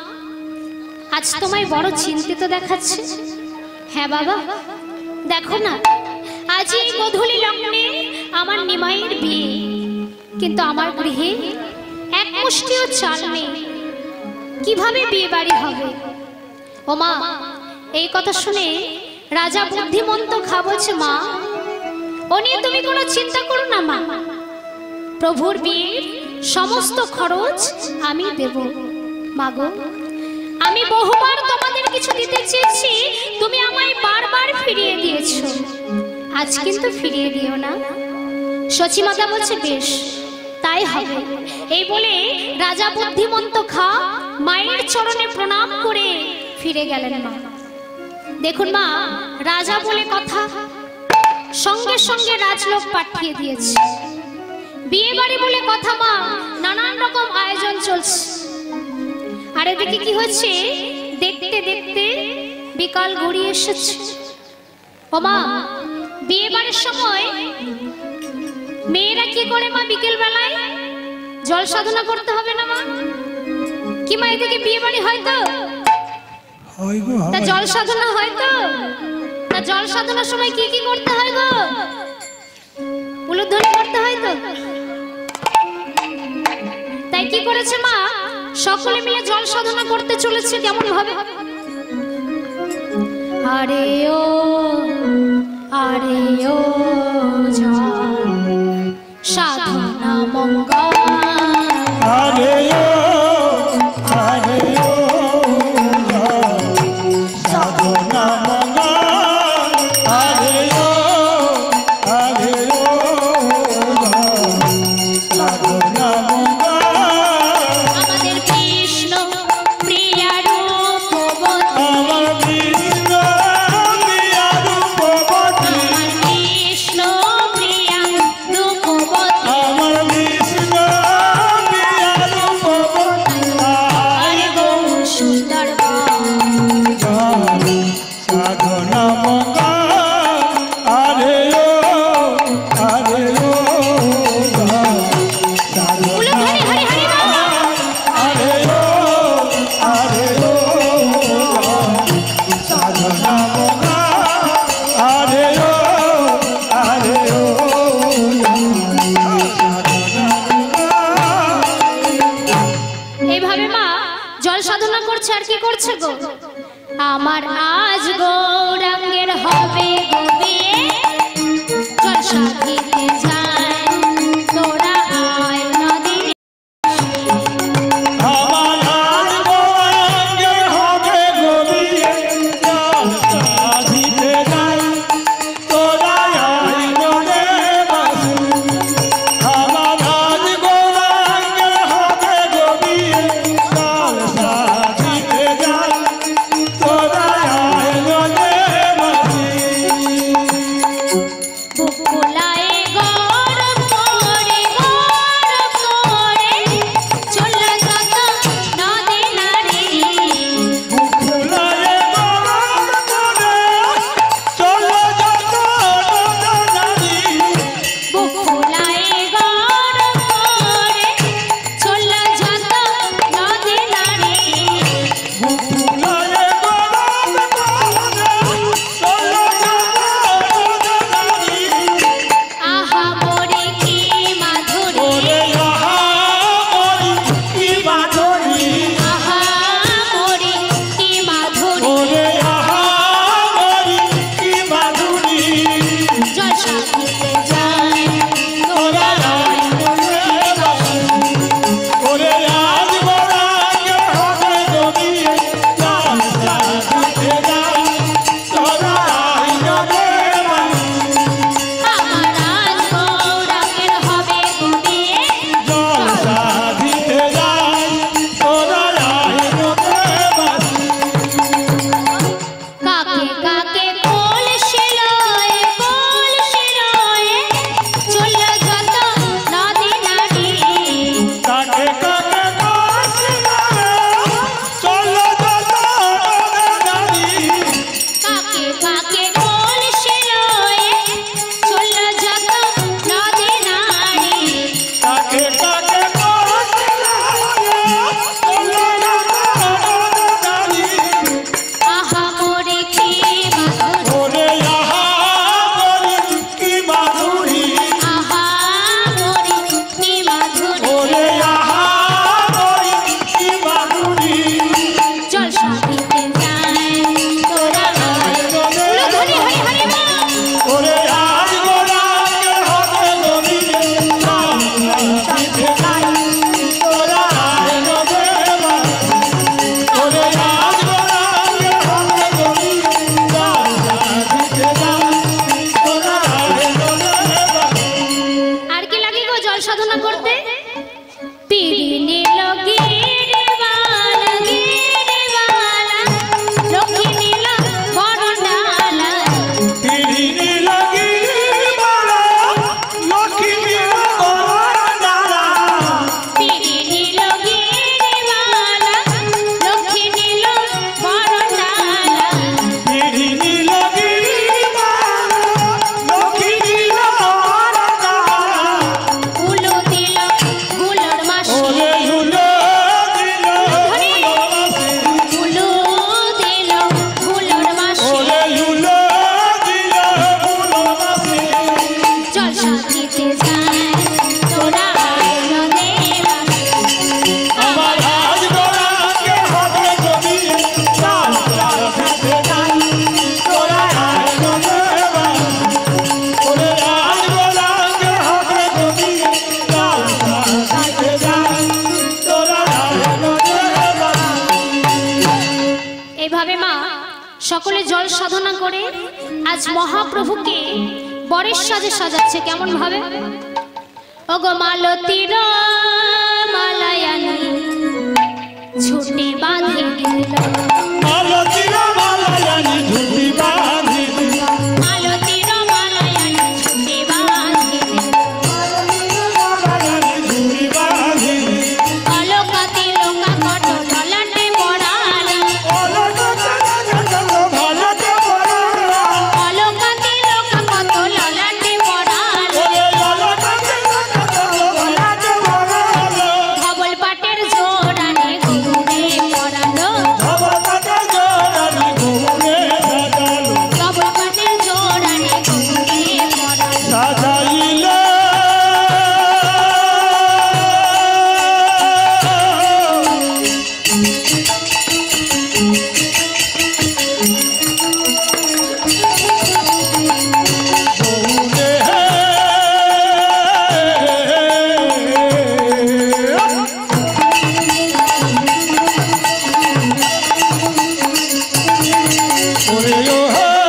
আজ তোমায় বড় চিন্তিত দেখাচ্ছে। হ্যাঁ বাবা, দেখো না, আজ এই গোধূলি লগ্নে আমার নিমাইয়ের বিয়ে, কিন্তু আমার গৃহে এক মুষ্টিও চাল নেই, কিভাবে বিয়ে বাড়ি হবে? ও মা, এই কথা শুনে রাজা বুদ্ধিমন্ত খা বলছে, মা ও নিয়ে তুমি কোনো চিন্তা করো না মা, প্রভুর বিয়ের সমস্ত খরচ আমি দেব। মাগো, আমি বহুবার তোমাদের কিছু দিতে চেয়েছি, তুমি আমায় বারবার ফিরিয়ে দিয়েছো, আজ কিন্তু ফিরিয়ে দিও না। সচিমাতা বলছে, বেশ তাই হবে। এই বলে রাজা বুদ্ধিমন্ত খা মায়ের চরণে প্রণাম করে ফিরে গেলেন। মা দেখুন মা, রাজা বলে কথা, সঙ্গে সঙ্গে রাজলোক পাঠিয়ে দিয়েছে। বিয়ে বাড়ি বলে কথা মা, নানান রকম আয়োজন চলছে। আর এদিকে কি হচ্ছে, দেখতে দেখতে বিকাল গড়িয়ে এসেছে। ও মা, বিয়ে বাড়ির সময় মেয়েরা কি করে মা? বিকেল বেলায় জল সাধনা করতে হবে না মা? কি মা, এদিকে বিয়ে বাড়ি হয় তো? তা জল সাধনা হয় তো? তা জল সাধনার সময় কি কি করতে হয় গো? উলুধ্বনি করতে হয় তো? তাই কি করেছে মা? সকলে মিলে জল সাধনা করতে চলেছে কেমন ভাবে, আরে ও জল সাধনা মঙ্গল, আরে ও সাধনা মঙ্গল, আরে ও সাধনা মঙ্গল। আমাদের কৃষ্ণ প্রিয়া রূপবতী, আমার কৃষ্ণ প্রিয়া রূপবতী, আমার কৃষ্ণ প্রিয়া রূপবতী, আমার কৃষ্ণ প্রিয়া রূপবতী, আরে গৌর সুন্দর সাধনা মঙ্গল, আরে ও হরি হরি হরি বল। আরে ও সাধনা মঙ্গল, আরে ও এইভাবে মা জল সাধনা করছে আর কি করছে গো, আমার আজ গৌরাঙ্গের হবে গো বিয়ে, জল সাধিতে যায় তোরা আয় নদী, আমার আজ গৌরাঙ্গের হবে গো বিয়ে, জল সাধিতে যাই তোরা আয় নদে বাসি। আমার আজ গৌরাঙ্গের হবে গো বিয়ে, জল সাধিতে যাই তোরা আয় নদে বাসি। এইভাবে মা সকলে জল সাধনা করে আজ মহাপ্রভুকে বরের সাজে সাজাচ্ছে। কেমন ভাবে? ওগো মালতীর মালায়ানি ঝুটি বাঁধে দিল, মালতীর মালায়ানি ঝুটি বাঁধে দিল, মালতীর মালায়ানি ঝুটি বাঁধে দিল, মালায়ানি ঝুটি বাঁধে দিল, অলোকাতে লোকা কত ললাটে পড়ালা, অলোকাতে ভালোতে পড়ালা, অলোকাতে লোকা কত ললাটে পড়ালা, অলোকাতে ভালোতে পড়ালা, ধবল পাটের জোড়ানে গৌরে পড়ালো, ধবল পাটের জোড়ানে গৌরে সাজালো, ধবল পাটের জোড়ানে গৌরে পড়ালো। সাজাইলে গৌরে ওরে ও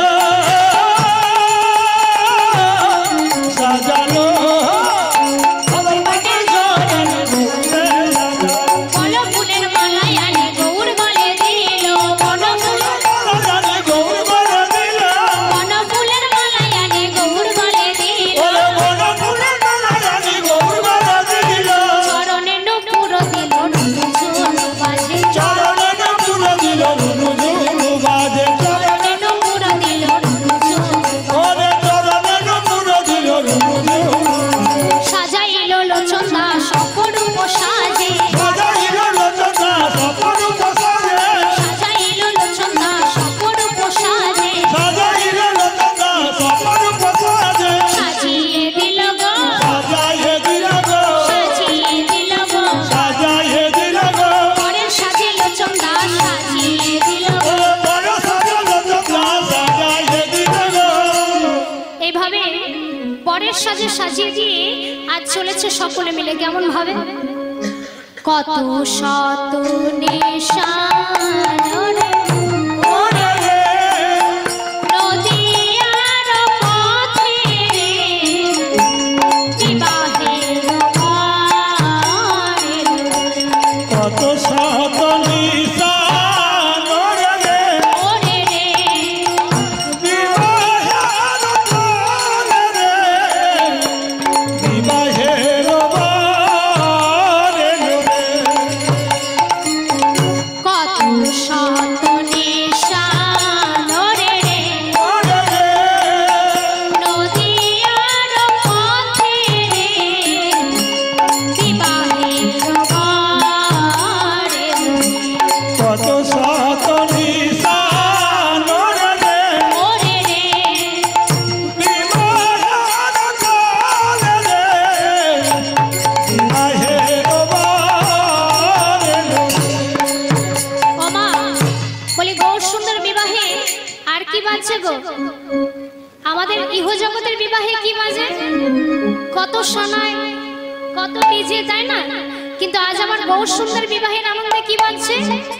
সাজালো ধবল পাটের জোড়ানে গৌরে সাজালো, বলো ফুলের মালায়ানি গৌর গলে দিল, বন ফুলের মালায়ানি গৌর গলে দিল, বন ফুলের মালায়ানি গৌর গলে দিল, ওরে বন ফুলের মালায়ানি গৌর গলে দিল, চরণে নুপুর দিল নুঝুনু বাজে, চরণে নুপুর দিল নুঝুনু বাজে, চরণে নুপুর দিল নুঝুনু ওরে চরণে নুপুর দিল নুঝুনু, সাজাইল লোচন দাস অপরূপ সাজে, সাজাইল লোচনা সপরূপ সাজে, সাজাইল লোচন দাস অপরূপ সাজে, সাজাইল লোচনা সপরূপ সাজে, সাজিয়ে দিল গো, সাজাইয়ে দিল গো, সাজিয়ে দিল গো, সাজাইয়ে দিল গো, পরের সাজে লোচন দাস সাজিয়ে দিল গো। ওরে বড় সাজে লোচনা সাজাইয়ে দিল গো, এইভাবে বরের সাজে সাজিয়ে দিয়ে আজ চলেছে সকলে মিলে। কেমন ভাবে? কত শত নিশান ওরে রে নদীয়ার পথে রে, বিবাহের ঘরে রে, কত শত নিশান ওরে রে, ওরে রে, বিবাহের ঘরে রে, বিবাহের ঘরে রে, কত শত নিশান রে রে, ওরে রে নদীয়ার পথে রে, বিবাহের ঘরে রে, কত শত নিশান ওরে রে, ওরে রে, বিবাহের ঘরে রে, বিবাহের ঘরে রে, ও মা বলি গৌর সুন্দর বিবাহে আর কি বাজছে গো? আমাদের ইহজগতের বিবাহে কি বাজে? কত শোনায়, কত ডিজে, তাই না? কিন্তু আজ আমার গৌর সুন্দর বিবাহের আনন্দে কি বাজছে?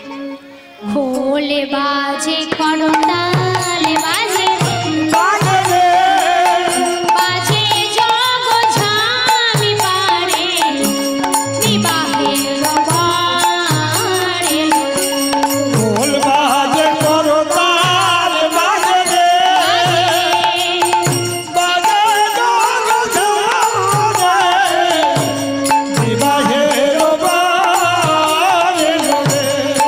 খোলে বাজে করতাল বাজে, বাজে রে, বাজে জগ ঝামি পারে, বিবাহের বারে ঢোল বাজে করতাল বাজে রে, বাজে জগ ঝামরে, বিবাহের বারে রে,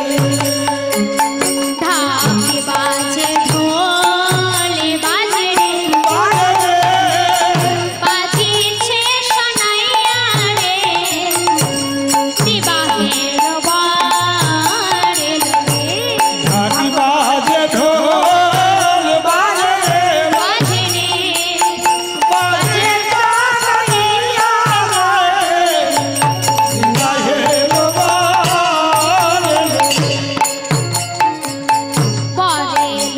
ঢাকে বাজে ঢোল বাজে রে, বাজে রে, বাজিছে শোনাইয়া রে, বিবাহের বারে রে, ঢাকি বাজে ঢোল বাজে রে, বাজে রে, বাজে কানাইয়া রে, বিবাহের বারে রে, পরের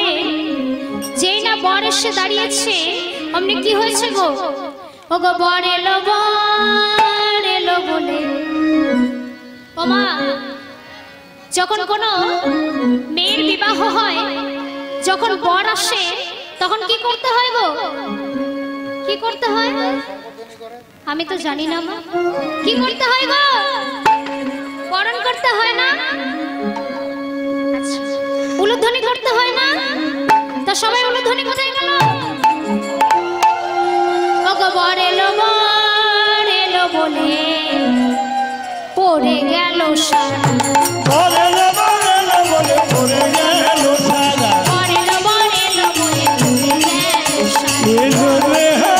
হবে, যেই না বর এসে দাঁড়িয়েছে অমনি কি হয়েছে গো, ও গো বর এলো বলে। ও মা, যখন কোনো মেয়ের বিবাহ হয়, যখন বর আসে তখন কি করতে হয় গো, কি করতে হয়? আমি তো জানি না মা, কি করতে হয় গো? বরণ করতে হয় না? আচ্ছা, উলুধ্বনি করতে হয় না? তা সবাই উলুধ্বনি কোথায় গেল? ও গো বর এলো বলে পড়ে গেল সারা, বর এলো বলে পড়ে গেল সারা, বর এলো বলে পড়ে গেল সারা।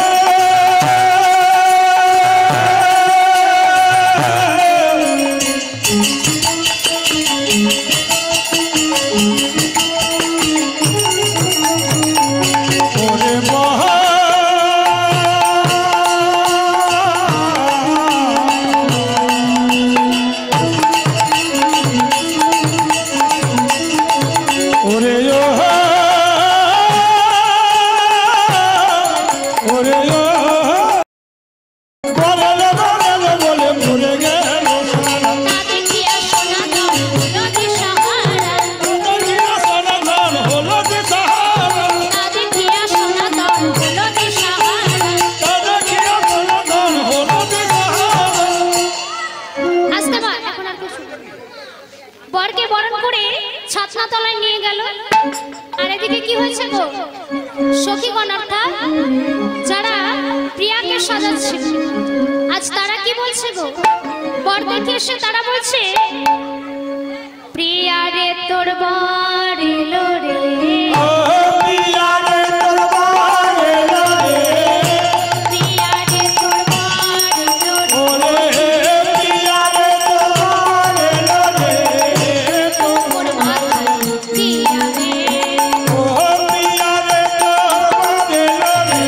বরকে বরণ করে ছাতনা তলায় নিয়ে গেল। আর এদিকে কি হয়েছে গো, সখীগণ অর্থাৎ যারা প্রিয়াকে সাজাচ্ছে, আজ তারা কি বলছে গো, বর দেখে এসে তারা বলছে, প্রিয়া রে তোর বর এলো রে, প্রিয়া রে তোর বর এলো রে, প্রিয়া রে তোর বর এলো রে, প্রিয়া রে তোর বর এলো রে, তোর মাথা দিয়া রে, প্রিয়া রে তোর বর এলো রে,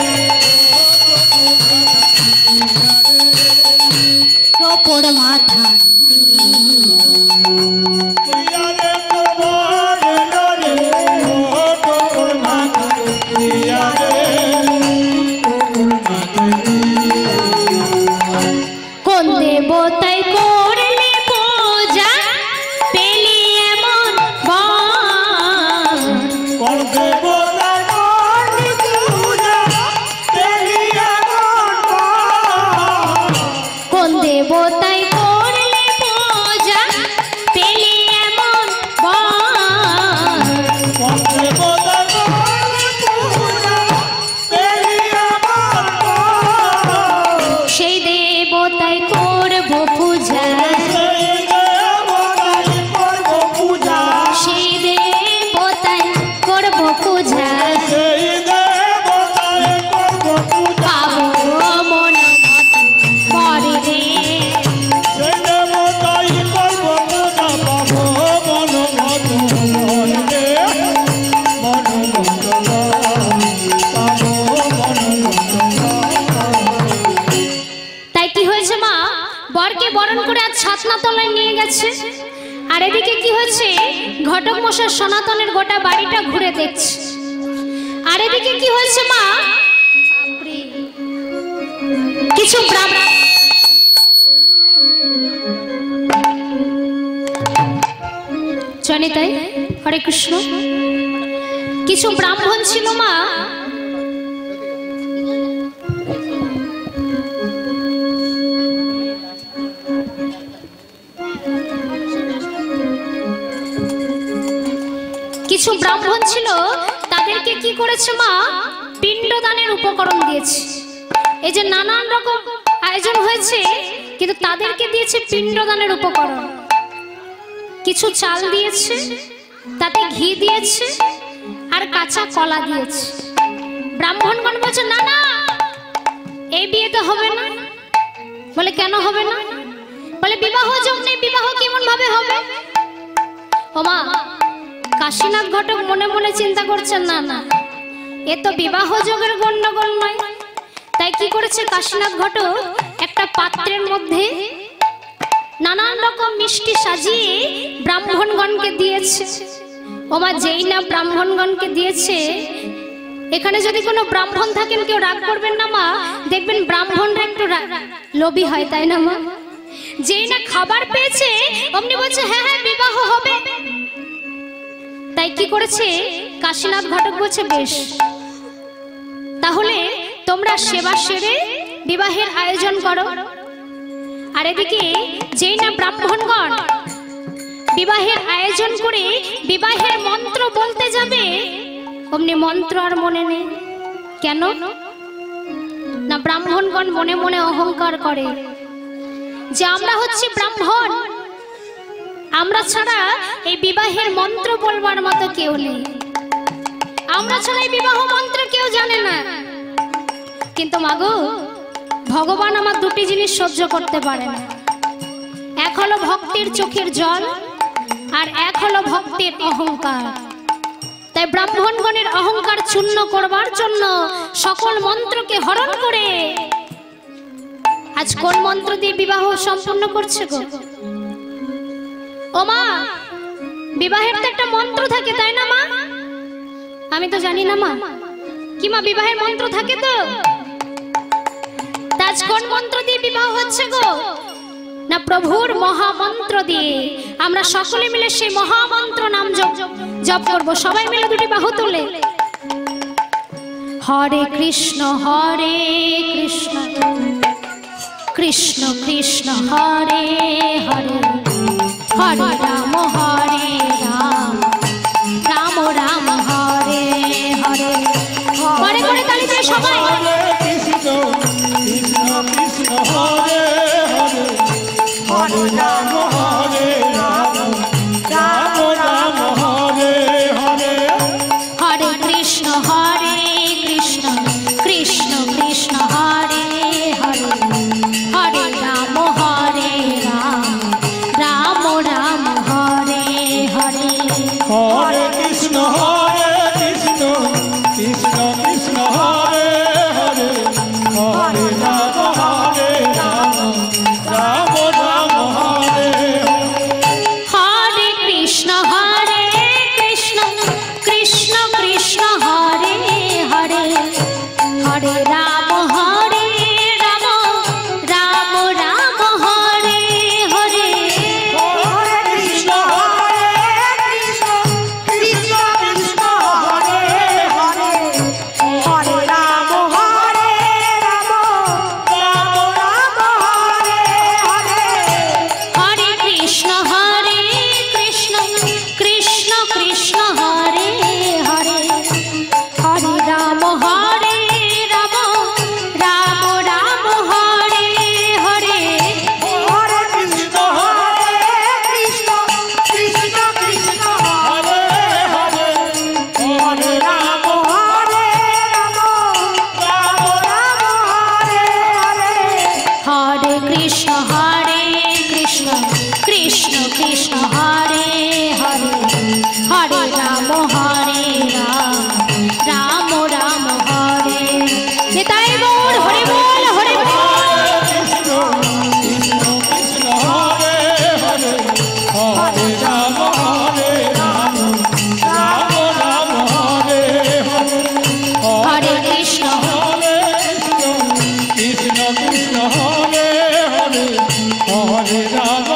তোর মাথা প্রিয়া রে তোর বর এলো রে, তোর মাথা প্রিয়া রে, কোন দেবতাই করলে পূজা পেলি এমন বর, কোন দেবতা করলি পূজা পেলি এমন বর, কোন দেবতাই করলে পূজা পেলি এমন বর, কোন দেবতা করলি পূজা পেলি এমন বর, সেই দেবতাই করব পূজা, সেই দেবতাই করব পূজা, সেই দেবতাই করব পূজা, সেই দেবতাই করব পূজা, পাবো মন পরে রে, সেই দেবতাই করব পূজা, পাবো মন মত মন রে, মন মত পাবো মন মত। তাই কি হয়েছে মা, বরকে বরণ করে আজ ছাতনা তলায় নিয়ে গেছে। আর এদিকে কি হয়েছে, ঘটক মশাই সনাতনের গোটা বাড়িটা ঘুরে দেখছে। আর এদিকে কি হয়েছে মা, কিছু ব্রাহ্মণ, জানি তাই, হরে কৃষ্ণ, কিছু ব্রাহ্মণ ছিল মা, কিছু ব্রাহ্মণ ছিল, তাদেরকে কি করেছে মা, পিণ্ডদানের উপকরণ দিয়েছে। এই যে নানান রকম আয়োজন হয়েছে, কিন্তু তাদেরকে দিয়েছে পিণ্ডদানের উপকরণ। কিছু চাল দিয়েছে, তাতে ঘি দিয়েছে, আর কাঁচা কলা দিয়েছে। ব্রাহ্মণগণ বলছে না না, এই বিয়ে তো হবে না। বলে কেন হবে না? বলে বিবাহ যোগ নেই, বিবাহ কেমন ভাবে হবে? ও মা, কাশীনাথ ঘটক মনে মনে চিন্তা করছেন, না না, এ তো বিবাহ যোগের গণ্ডগোল নয়। তাই কি করেছে কাশীনাথ ঘটক, একটা পাত্রের মধ্যে নানান রকম মিষ্টি সাজিয়ে ব্রাহ্মণগণকে দিয়েছে। ওমা যেই না ব্রাহ্মণগণকে দিয়েছে, এখানে যদি কোনো ব্রাহ্মণ থাকেন কেউ রাগ করবেন না মা, দেখবেন ব্রাহ্মণরা একটু লোভী হয়, তাই না মা? যেই না খাবার পেয়েছে অমনি বলছে হ্যাঁ হ্যাঁ বিবাহ হবে। তাই কি করেছে কাশীনাথ ঘটক বলছে বেশ, তাহলে তোমরা সেবা সেরে বিবাহের আয়োজন করো। আর এদিকে যেই না ব্রাহ্মণগণ বিবাহের আয়োজন করে বিবাহের মন্ত্র বলতে যাবে, অমনি মন্ত্র আর মনে নেই। কেন না? ব্রাহ্মণগণ মনে মনে অহংকার করে যে আমরা হচ্ছি ব্রাহ্মণ, আমরা ছাড়া এই বিবাহের মন্ত্র বলবার মতো কেউ নেই, আমরা ছাড়া এই বিবাহ মন্ত্র কেউ জানে না। কিন্তু মাগো, ভগবান আমার দুটি জিনিস সহ্য করতে পারে না, এক হলো ভক্তির চোখের জল, আর এক হলো ভক্তির অহংকার। তাই ব্রাহ্মণগণের অহংকার চূর্ণ করবার জন্য সকল মন্ত্রকে হরণ করে আজ কোন মন্ত্র দিয়ে বিবাহ সম্পন্ন করছে গো? ও মা, বিবাহের তো একটা মন্ত্র থাকে, তাই না মা? আমি তো জানি না মা, কি মা বিবাহের মন্ত্র থাকে তো? আজ কোন মন্ত্র দিয়ে বিবাহ হচ্ছে গো? না প্রভুর মহামন্ত্র দিয়ে। আমরা সকলে মিলে সেই মহামন্ত্র নাম জপ করব। সবাই মিলে দুটি বাহু তুলে হরে কৃষ্ণ কৃষ্ণ কৃষ্ণ হরে হরে, হরে রাম রাম রাম হরে হরে। পরে করে তালি দিয়ে সবাই কৃষ্ণ কৃষ্ণ কৃষ্ণ হরে হরে, হরে রাম রাম রাম হরে হরে। হরে কৃষ্ণ কৃষ্ণ কৃষ্ণ কৃষ্ণ হরে হরে, হরে রাম রাম রাম হরে হরে। হরে কৃষ্ণ কৃষ্ণ কৃষ্ণ কৃষ্ণ হরে হরে, হরে রাম রাম রাম হরে হরে। হরে কৃষ্ণ কৃষ্ণ কৃষ্ণ কৃষ্ণ হরে হরে, হরে রাম রাম রাম হরে হরে। হরে কৃষ্ণ কৃষ্ণ কৃষ্ণ কৃষ্ণ হরে হরে, হরে রাম রাম রাম হরে হরে। হরে কৃষ্ণ কৃষ্ণ কৃষ্ণ কৃষ্ণ হরে হরে, হরে রাম রাম রাম হরে হরে। হরে কৃষ্ণ কৃষ্ণ কৃষ্ণ কৃষ্ণ হরে হরে, হরে রাম রাম হরে হরে। হরে কৃষ্ণ কৃষ্ণ কৃষ্ণ কৃষ্ণ হরে হরে, হরে রাম রাম রাম হরে। নিতাই গৌর হরি বল হরি বল। কৃষ্ণ কৃষ্ণ কৃষ্ণ হরে হরে, হরে রাম রাম রাম হরে হরে। হরে কৃষ্ণ কৃষ্ণ কৃষ্ণ হরে হরে, হরে রাম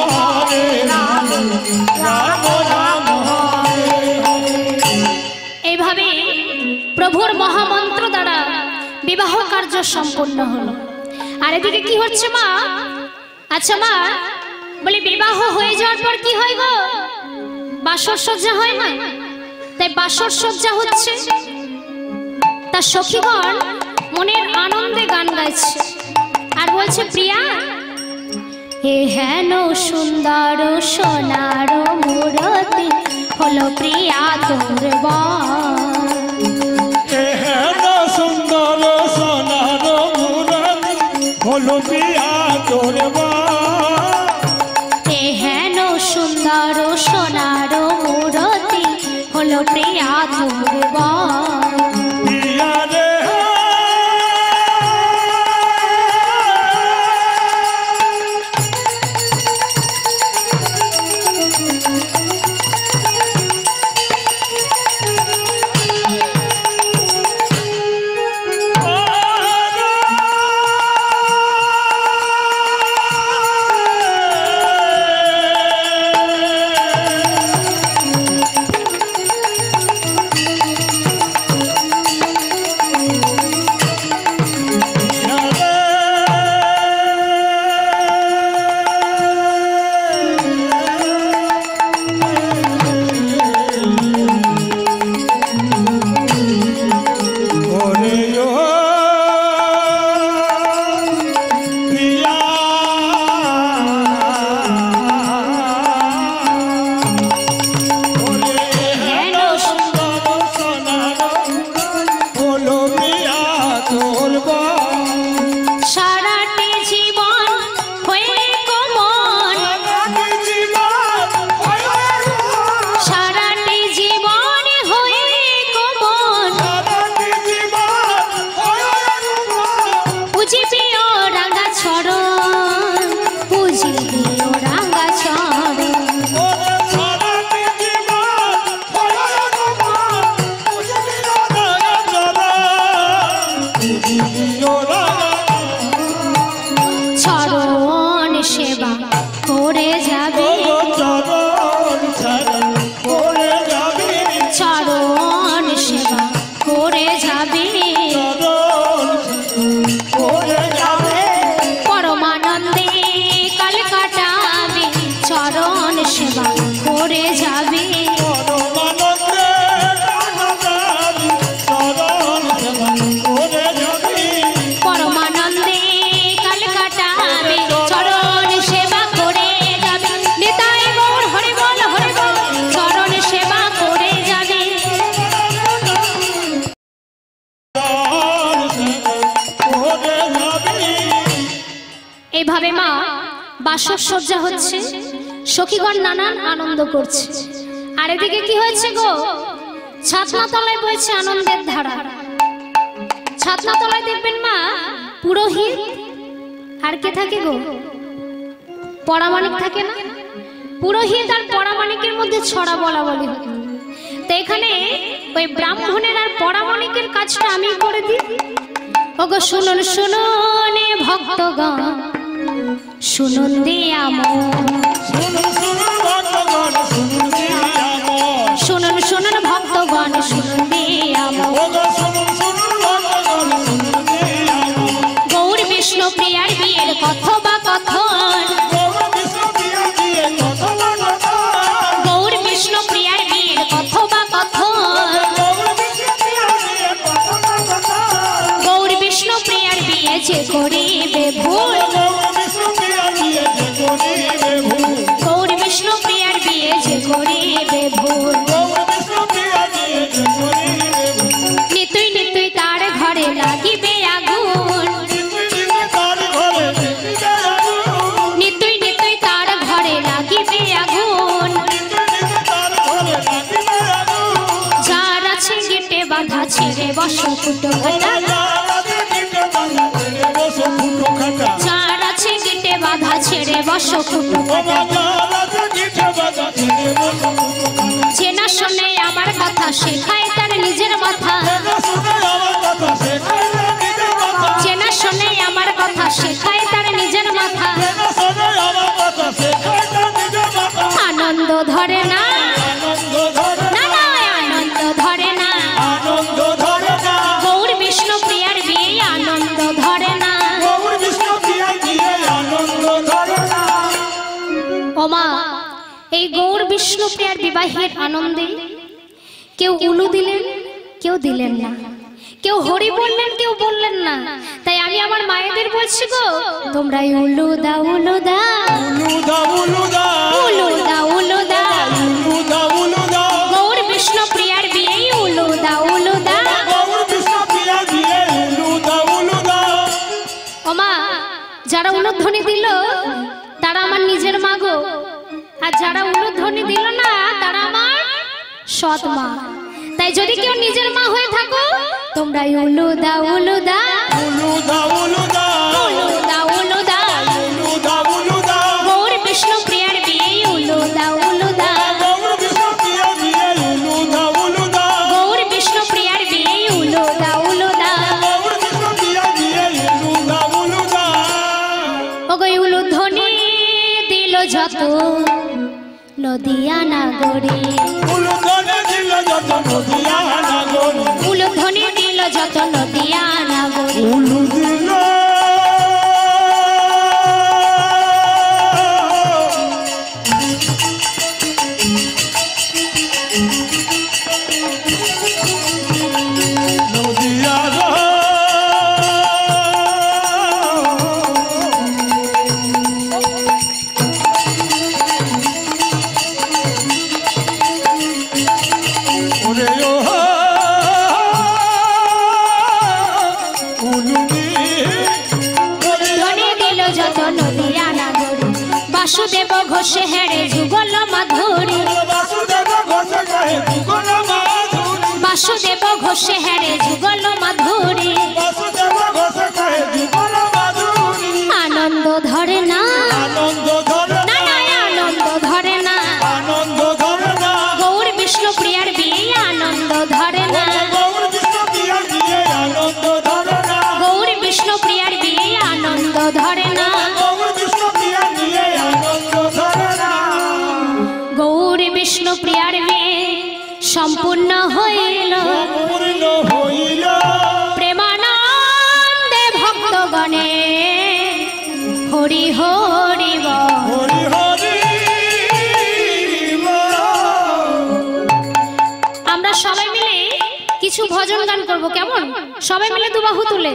রাম হরে হরে। এইভাবে প্রভুর মহামন্ত্র দ্বারা বিবাহ কার্য সম্পূর্ণ হলো। আর এদিকে কি হচ্ছে মা? আচ্ছা মা, বলি বিবাহ হয়ে যাওয়ার পর কি হয় গো? বাসর সজ্জা হয় না? তাই বাসর সজ্জা হচ্ছে, তার সখীগণ মনের আনন্দে গান গাইছে আর বলছে প্রিয়া হে হেন সুন্দর সোনার মূরতি হলো প্রিয়া তোর বর। হেন সুন্দর সোনার মূরতি হলো প্রিয়া তোর বর। হে হেন সুন্দর সোনার মূরতি হলো প্রিয়া তোর বর। প্রিয়া রে চরণ সেবা করে যাবে, চরণ সেবা করে যাবে, পরমানন্দে কাল কাটাবে, চরণ সেবা করে যাবে, পরমানন্দে কাল কাটাবে, চরণ সেবা করে যাবে। নিতাই গৌর হরি বল হরি বল, চরণ সেবা করে যাবে। এইভাবে মা বাসর সজ্জা হচ্ছে, সখীগণ নানান আনন্দ করছে। আর এদিকে কি হয়েছে গো, ছাতনা তলায় বইছে আনন্দের ধারা। ছাতনা তলায় দেখবেন মা পুরোহিত আর কে থাকে গো, পরামানিক থাকে না? পুরোহিত আর পরামানিকের মধ্যে ছড়া বলা বলি। তো এখানে ওই ব্রাহ্মণের আর পরামানিকের কাজটা আমি করে দিই। ওগো শুনুন শুনুন ভক্তগণ, শুনুন দিয়ামো, শুনুন শুনুন ভক্তগণ, শুনুন দিয়ামো। গৌর বিষ্ণু প্রিয়ার বিয়ের কথা বা কথন, গৌর বিষ্ণু প্রিয়ার বিয়ের কথা বা কথন, গৌর বিষ্ণু প্রিয়ার বিয়ে যে করিবে ভুল, গৌর বিষ্ণু প্রিয়ার বিয়ে যে করিবে ভুল, নিতুই নিতুই তার ঘরে লাগিবে আগুন, নিতুই নিতুই তার ঘরে লাগিবে আগুন, যার আছে গেটে বাঁধা ছেড়ে বসো ফুটো কাটা, যার আছে গেটে বাঁধা ছেড়ে বসো ফুটো কাটা। চেনা শোনে আমার কথা শেখায় তার নিজের মাথা, চেনা শোনে আমার কথা শেখায় তার নিজের মাথা। আনন্দ ধরে না, না না আনন্দ ধরে না, গৌর বিষ্ণু প্রিয়ার বিয়ে আনন্দ ধরে না। ওমা এই গৌর বিষ্ণু প্রিয়ার বিবাহের আনন্দে কেউ উলু দিলেন, কেউ দিলেন না, কেউ হরি বললেন, কেউ বললেন না। তাই আমি আমার মায়েদের বলছি গো, তোমরা উলু দাও, উলু দাও, উলু দাও, উলু দাও, গৌর বিষ্ণু প্রিয়ার বিয়ে উলু দাও, উলু দাও। ওমা যারা উলুধ্বনি দিল তারা আমার নিজের মা গো, আর যারা উলুধ্বনি দিল না তারা আমার সৎ মা। তাই যদি কেউ নিজের মা হয়ে থাকো, তোমরা উলু দাও, উলু দাও, উলু দাও, উলু দাও, উলু দাও, গৌর বিষ্ণু প্রিয়ার বিয়ে উলু দাও, উলু দাও, গৌর বিষ্ণু প্রিয়ার বিয়ে উলু দাও, উলু দাও। ওগো উলুধ্বনি দিল যত নদিয়া নাগরে, উলুধ্বনি দিল যত নদিয়া নাগরে, উলু দিল বাসুদেব ঘোষে হেরে যুগল মাধুরী, বাসুদেব ঘোষে হেরে যুগল মাধুরী, আনন্দ ধরে না, আনন্দ ধরে না, গৌর বিষ্ণু প্রিয়ার বিয়ে আনন্দ ধরে না, গৌর ভজন গান করব, কেমন? সবাই মিলে দুবাহু তুলে।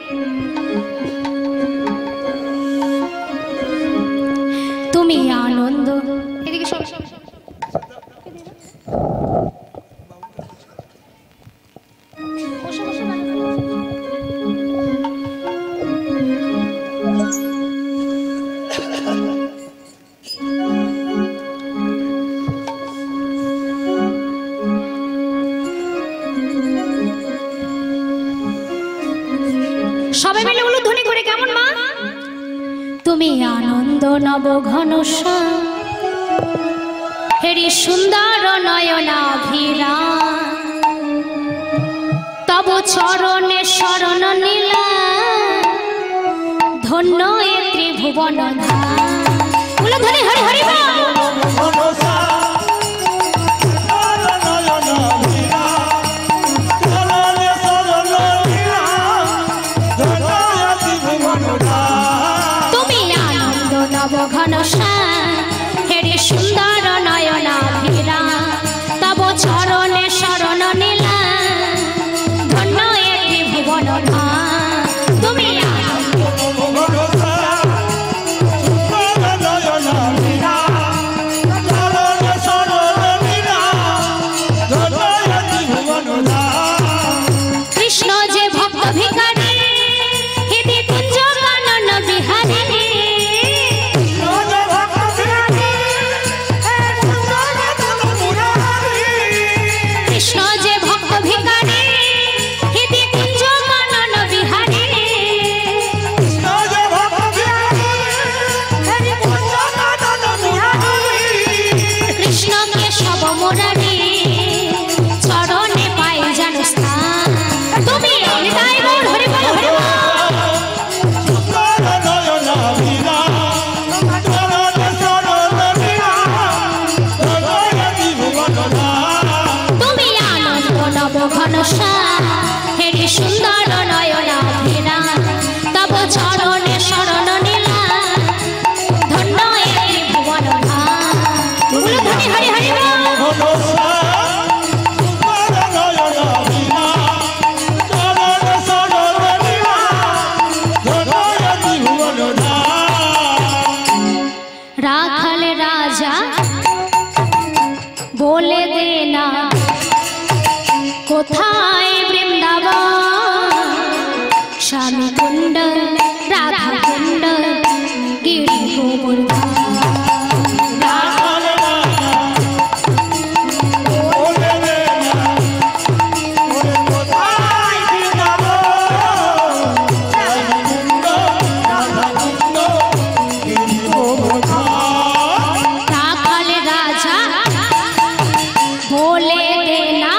তুমি আনন্দ, এদিকে সবাই সবাই মিলে উলুধ্বনি করে, কেমন মা? তুমি আনন্দ নব ঘনশ্যাম, হেরি সুন্দর নয়নাভিরা, তব চরণে শরণ নীলা, ধন্য এ ত্রিভুবন ধাম। উলুধ্বনি হরি হরি বল। ঘনশ্যাম হেরি সুন্দর নয়নাভিরা, তব চরণে শরণ নীলা, ধন্য এ ত্রিভুবন ধাম। তুমি কৃষ্ণ যে ভক্ত ভিখারি, হৃদি কুঞ্জ কানন বিহারী, কৃষ্ণ যে ভক্ত ভিখারি, হৃদি কুঞ্জ কানন বিহারী, কৃষ্ণকে সব মুরারি, চরণে পাই যেন স্থান। তুমি হৃদয় বল হরি বল হরি বল। তুমি আনন্দ নব ঘনশ্যাম হেরি সুন্দর নয়নাভিরা, তব চরণে শরণ নীলা, ধন্য এ ত্রিভুবন ধাম। উলুধ্বনি হরি হরি বল। রাখাল রাজা বলে দে না, কোথায় বৃন্দাবন, স্বামী কুণ্ড রাধা কুণ্ড গিরি গোবর্ধন। রাখাল রাজা বলে দে না,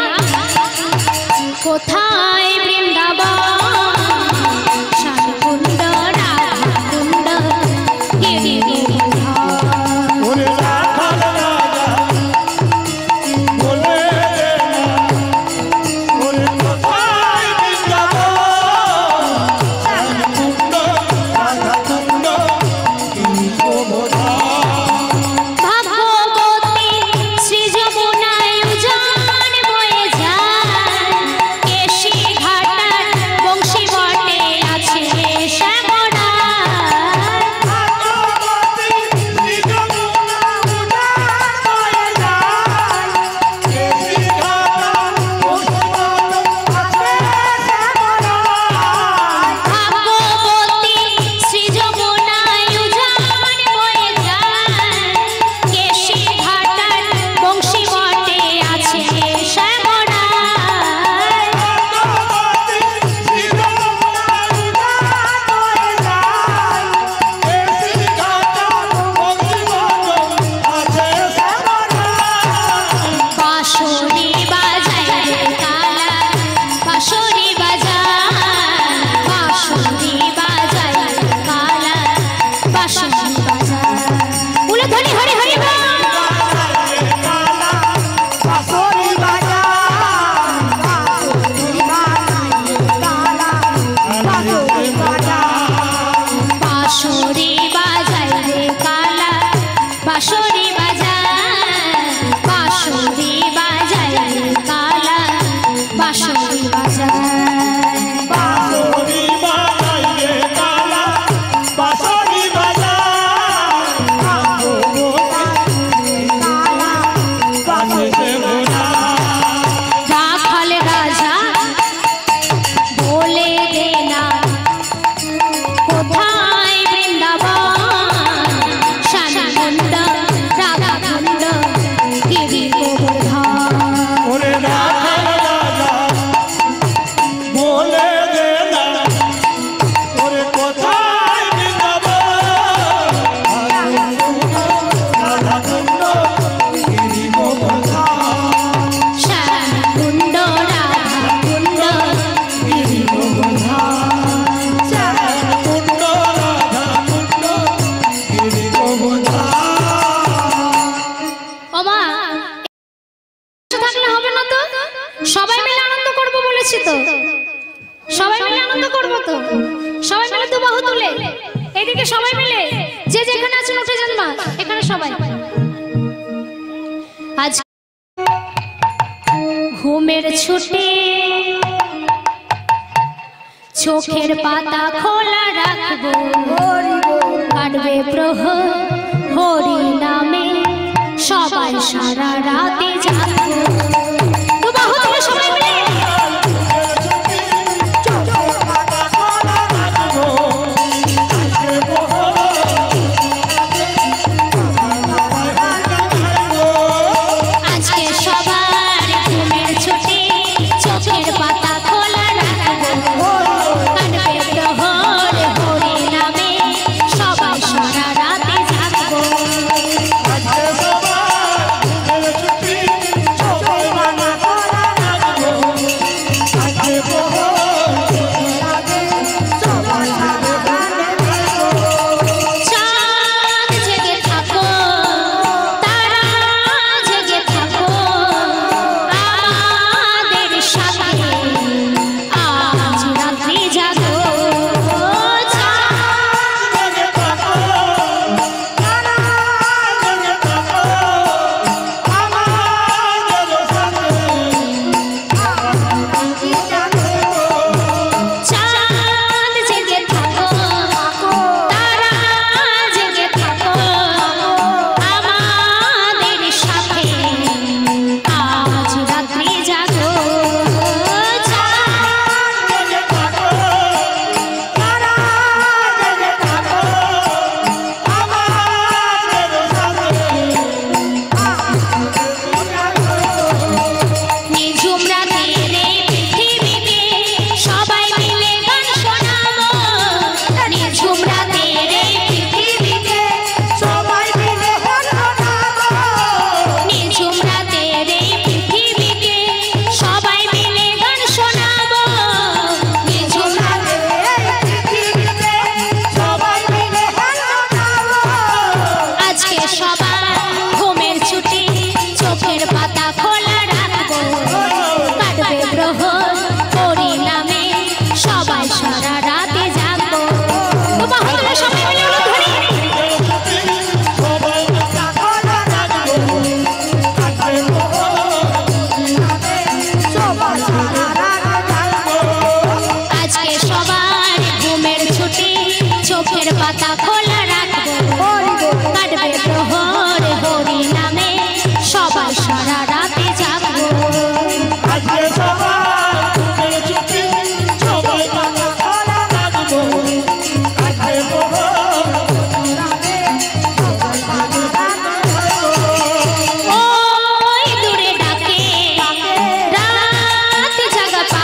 কোথায় বৃন্দাবন, স্বামী কুণ্ড রাধা কুণ্ড গিরি গোবর্ধন। ভাগবতী শ্রী যমুনায় উজান বয়ে যায়, কেশি ঘাটার ঘুমের ছুটি চোখের পাতা খোলা রাখবো, কাটবে প্রহর হরি নামে, সবাই সারা রাতে জাগবো। তো বাহু তুলে সবাই মিলে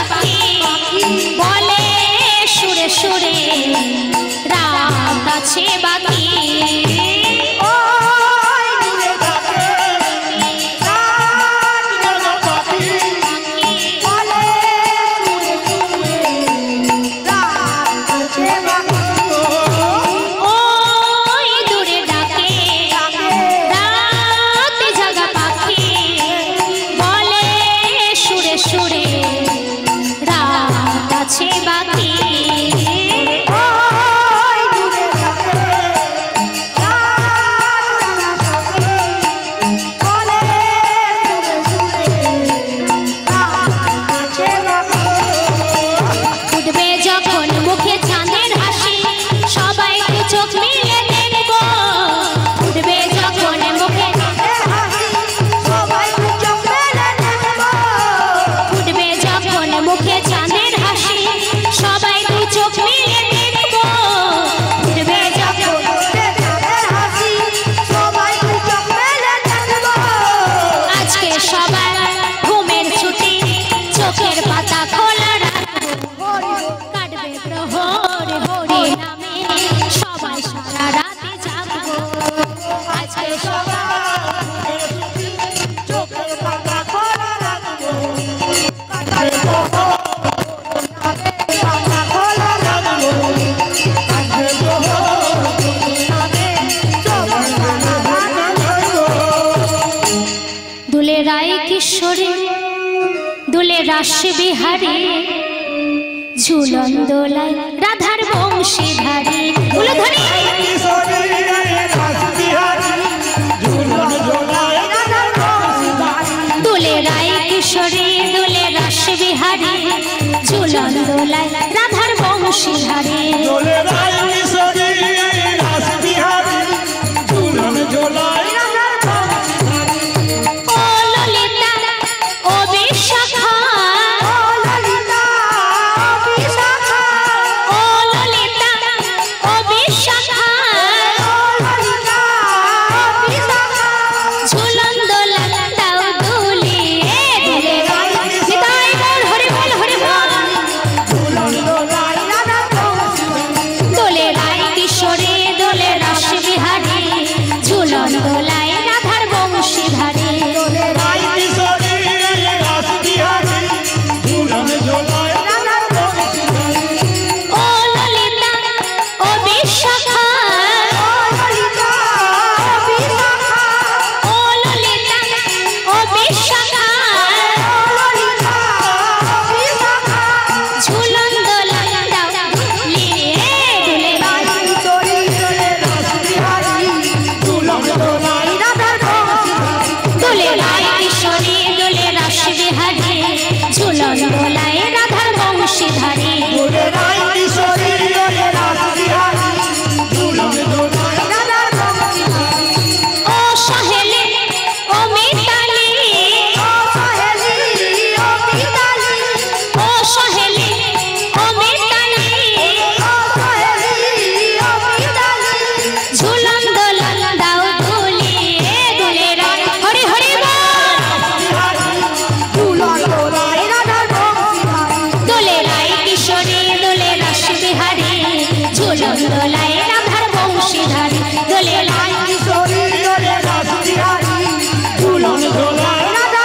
আছে রাস বিহারী ঝুলন দোলায় রাধার বংশীধারী উলুধ্বনি দোলে রায় কিশোরী দোলে রাস বিহারী ঝুলন দোলায় রাধার বংশীধারী দোলে রায় কিশোরী রাস বিহারী ঝুলন দোলায় ও ললিতা ও বিশাখা ও ললিতা ও বিশাখা ঝুলন দোলা দাও দুলিয়ে দোলে রায় নিতাই বল হরি বল হরি বল দোলে রায় কিশোরী দোলে রাস বিহারী ঝুলন দোলায় রাধার বংশীধারী রায় কিশোরী রাস বিহারী ঝুলন দোলায় ও ললিতা ও বিশাখা ও ললিতা ও বিশাখা ঝুলন দোলা দাও দুলিয়ে দোলে রায় দোলে রায় কিশোরী দোলে রাস বিহারী ঝুলন দোলায় রাধার বংশীধারী দোলে রায় কিশোরী রাস বিহারী ঝুলন দোলায় ও সহেলি ও মিতালি ও সহেলি ও মিতালি ঝুলন দোলা দাও দুলিয়ে দোলে রায় হরি হরি বল দোলে রায় কিশোরী দোলে রাস বিহারী ঝুলন দোলায় রাধার বংশীধারী দোলে রায় রাস বিহারী ঝুলন দোলায়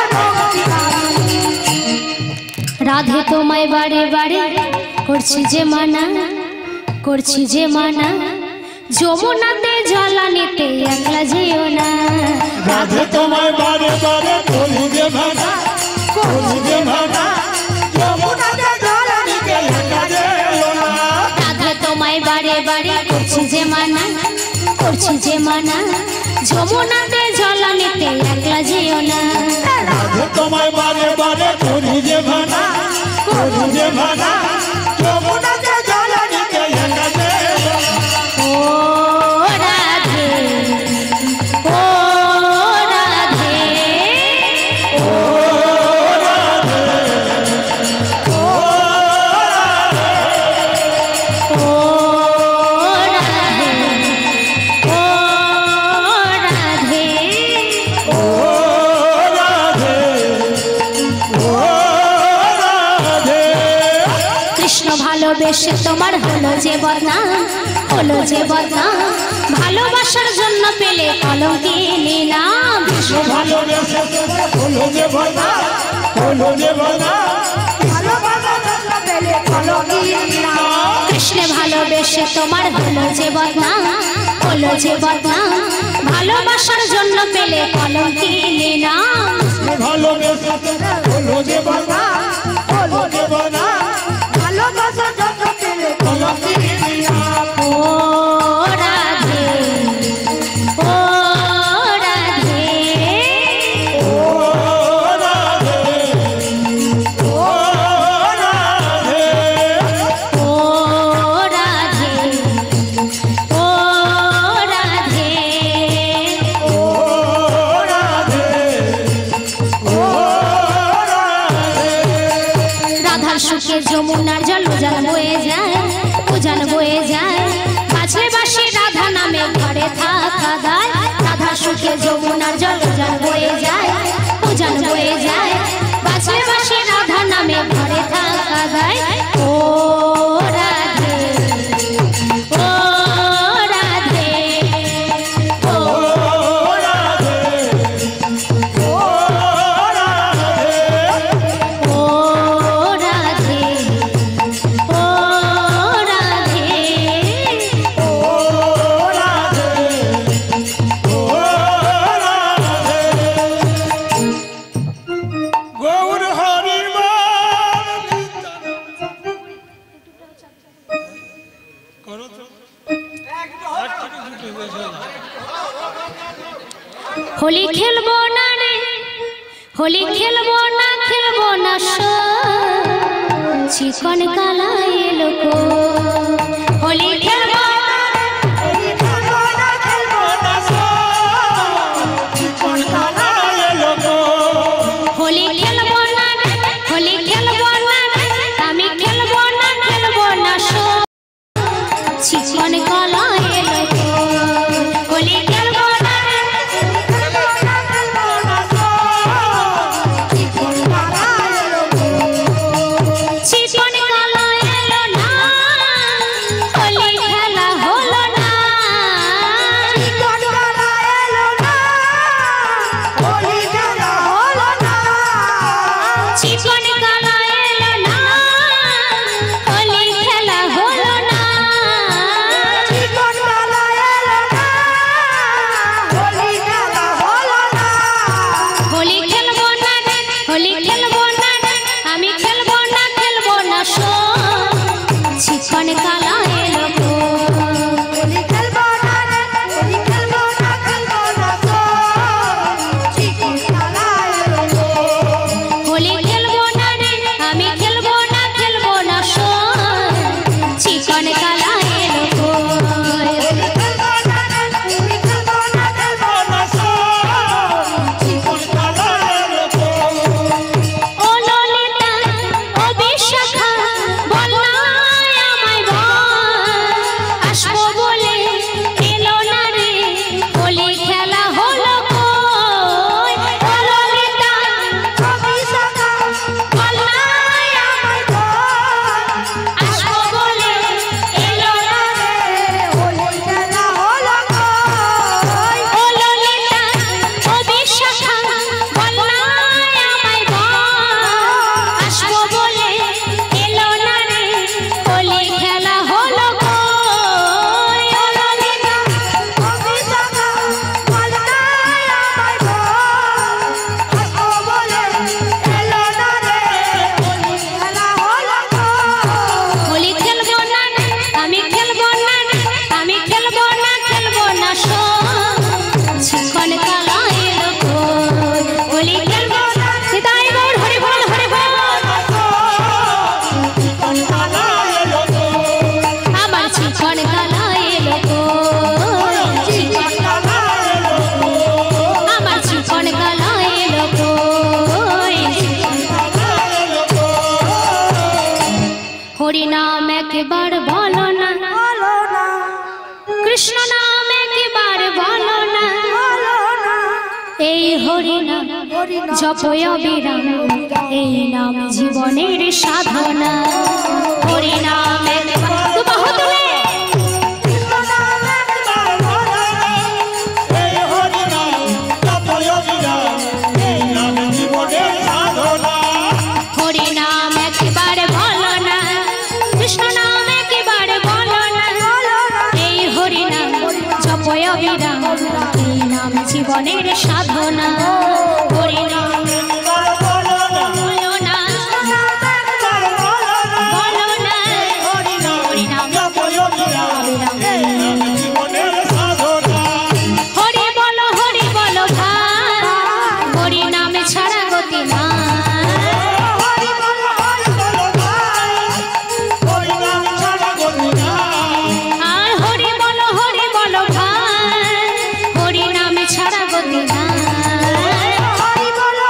রাধে তোমায় বারে বারে করছি যে মানা করছি যে মানা যমুনাতে জ্বালানিতে একলা যেও না রাধে তোমায় বারে বারে করি যে ভাঙা যমুনাতে জ্বালানিতে একা যেও না। রাধে তোমায় বারে বারে করছি যে মানা করছি যে মানা যমুনাতে জ্বালানিতে একলা যেও না রাধে তোমায় বারে বারে করি যে ভাঙা যমুনাতে জ্বালানিতে একা যেও না। ও রাধে ও রাধে ও রাধে, ও রাধে, ও রাধে ও রাধে ও রাধে, ও রাধে। কৃষ্ণ ভালোবেসে তোমার হলো যে বদনাম হলো যে বদনাম ভালোবাসার জন্য পেলে কলঙ্কিনী নাম কৃষ্ণ ভালোবেসে হলো যে ভাঙা, হলো যে ভাঙা। কৃষ্ণ ভালোবেসে তোমার হলো যে বদনাম হলো যে বদনাম ভালোবাসার জন্য পেলে কলঙ্কিনী নাম ভালোবেসে হলো যে ভাঙা, হলো যে ভাঙা। কলঙ্কিনী নাম। ও রাধে ও রাধে ও রাধে, ও রাধে, ও রাধে ও রাধে ও রাধে, ও রাধে। রাধার সুখে যমুনার জল উজান বয়ে যায় উজান বয়ে যায় বাঁচলে বাসে রাধা নামে ঘরে থাকা দায় রাধার সুখে যমুনার জল উজান বয়ে যায় উজান বয়ে যায় বাঁচলে বাসে রাধা নামে ঘরে থাকা দায় ও রাধে ও রাধে ও রাধে, ও রাধে, ও রাধে ও রাধে ও রাধে, ও রাধে। গৌর হরি বল। হোলি খেলবো না রে, হোলি খেলবো না, খেলবো না চিকন কালা এলো গো। হোলি খেলবো না, চিকন কালা এলো গো। হোলি খেলবো না, হোলি খেলবো না, আমি খেলবো না, খেলবো না চিকন কালা এলো গো। হোলি খেলবো না, চিকন কালা এলো না, হোলি খেলা হলো না। চিকন কালা এলো না, হোলি খেলা হলো না। চিকন কালা এলো না, হোলি খেলা হলো না। চিকন কালা এলো না, হোলি খেলা হলো না। হোলি খেলবো না, হোলি খেলবো না, আমি খেলবো না, খেলবো না চিকন কালা এলো গো। হোলি খেলবো না, হোলি খেলবো না, খেলবো না চিকন কালা এলো গো। হোলি খেলবো না, আমি খেলবো না, খেলবো না চিকন কালা এলো গো। হোলি খেলবো না, হোলি খেলবো না, খেলবো না চিকন কালা এলো গো। ও ললিতা, ও বিশাখা, বল না আমায় বল, আসবো বলে এলো না রে, হোলি খেলা হলো কই। ও ললিতা, ও বিশাখা, বল না আমায় বল, আসবো বলে এলো না রে, হোলি খেলা হলো কই। ও ললিতা, ও বিশাখা, বল না আমায় বল, আসবো বলে এলো না রে, হোলি খেলা হলো কই। ও ললিতা, ও বিশাখা, বল না আমায় বল, আসবো বলে এলো না রে, হোলি খেলা হলো কই। হোলি খেলবো না, আমি খেলবো না, আমি খেলবো না, খেলবো না চিকন কালা এলো কই। হোলি খেলবো না, সীতাই গৌর হরি বল, হরি বল। চিকন কালা এলো গো। আমার চিকন কালা এলো কই। চিকন কালা এলো গো। আমার চিকন কালা এলো কই। কালা এলো গো। হরি নাম একবার বলো না, বলো না, কৃষ্ণ নাম একবার বলো না, বলো না, এই হরি নাম হরি নাম জপয় বিরাম, এই নাম জীবনের সাধনা। হরি নাম একবার দু বাহু তুলে, কৃষ্ণ নাম একবার বলো না, এই হরি নাম জপয় বিরাম, এই নাম জীবনের সাধনা। হরি নাম একবার বলো না, কৃষ্ণ নাম একবার বলো না, বলো না, এই হরি নাম জপয় বিরাম, এই নাম জীবনের সাধনা। হরি নাম একবার বলো না, বলো না, নাম একবার বলো না, বলো না, হরি নাম হরি নাম জপয় বিরাম, এই নাম জীবনের সাধনা। হরি বলো ভাই, হরি নামে ছাড়া গতি না। হরি বলো ভাই, হরি নাম ছাড়া গতি নাই। আর হরি বলো ভাই, হরি নামে ছাড়া গতি না। হরি বলো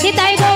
তাই গো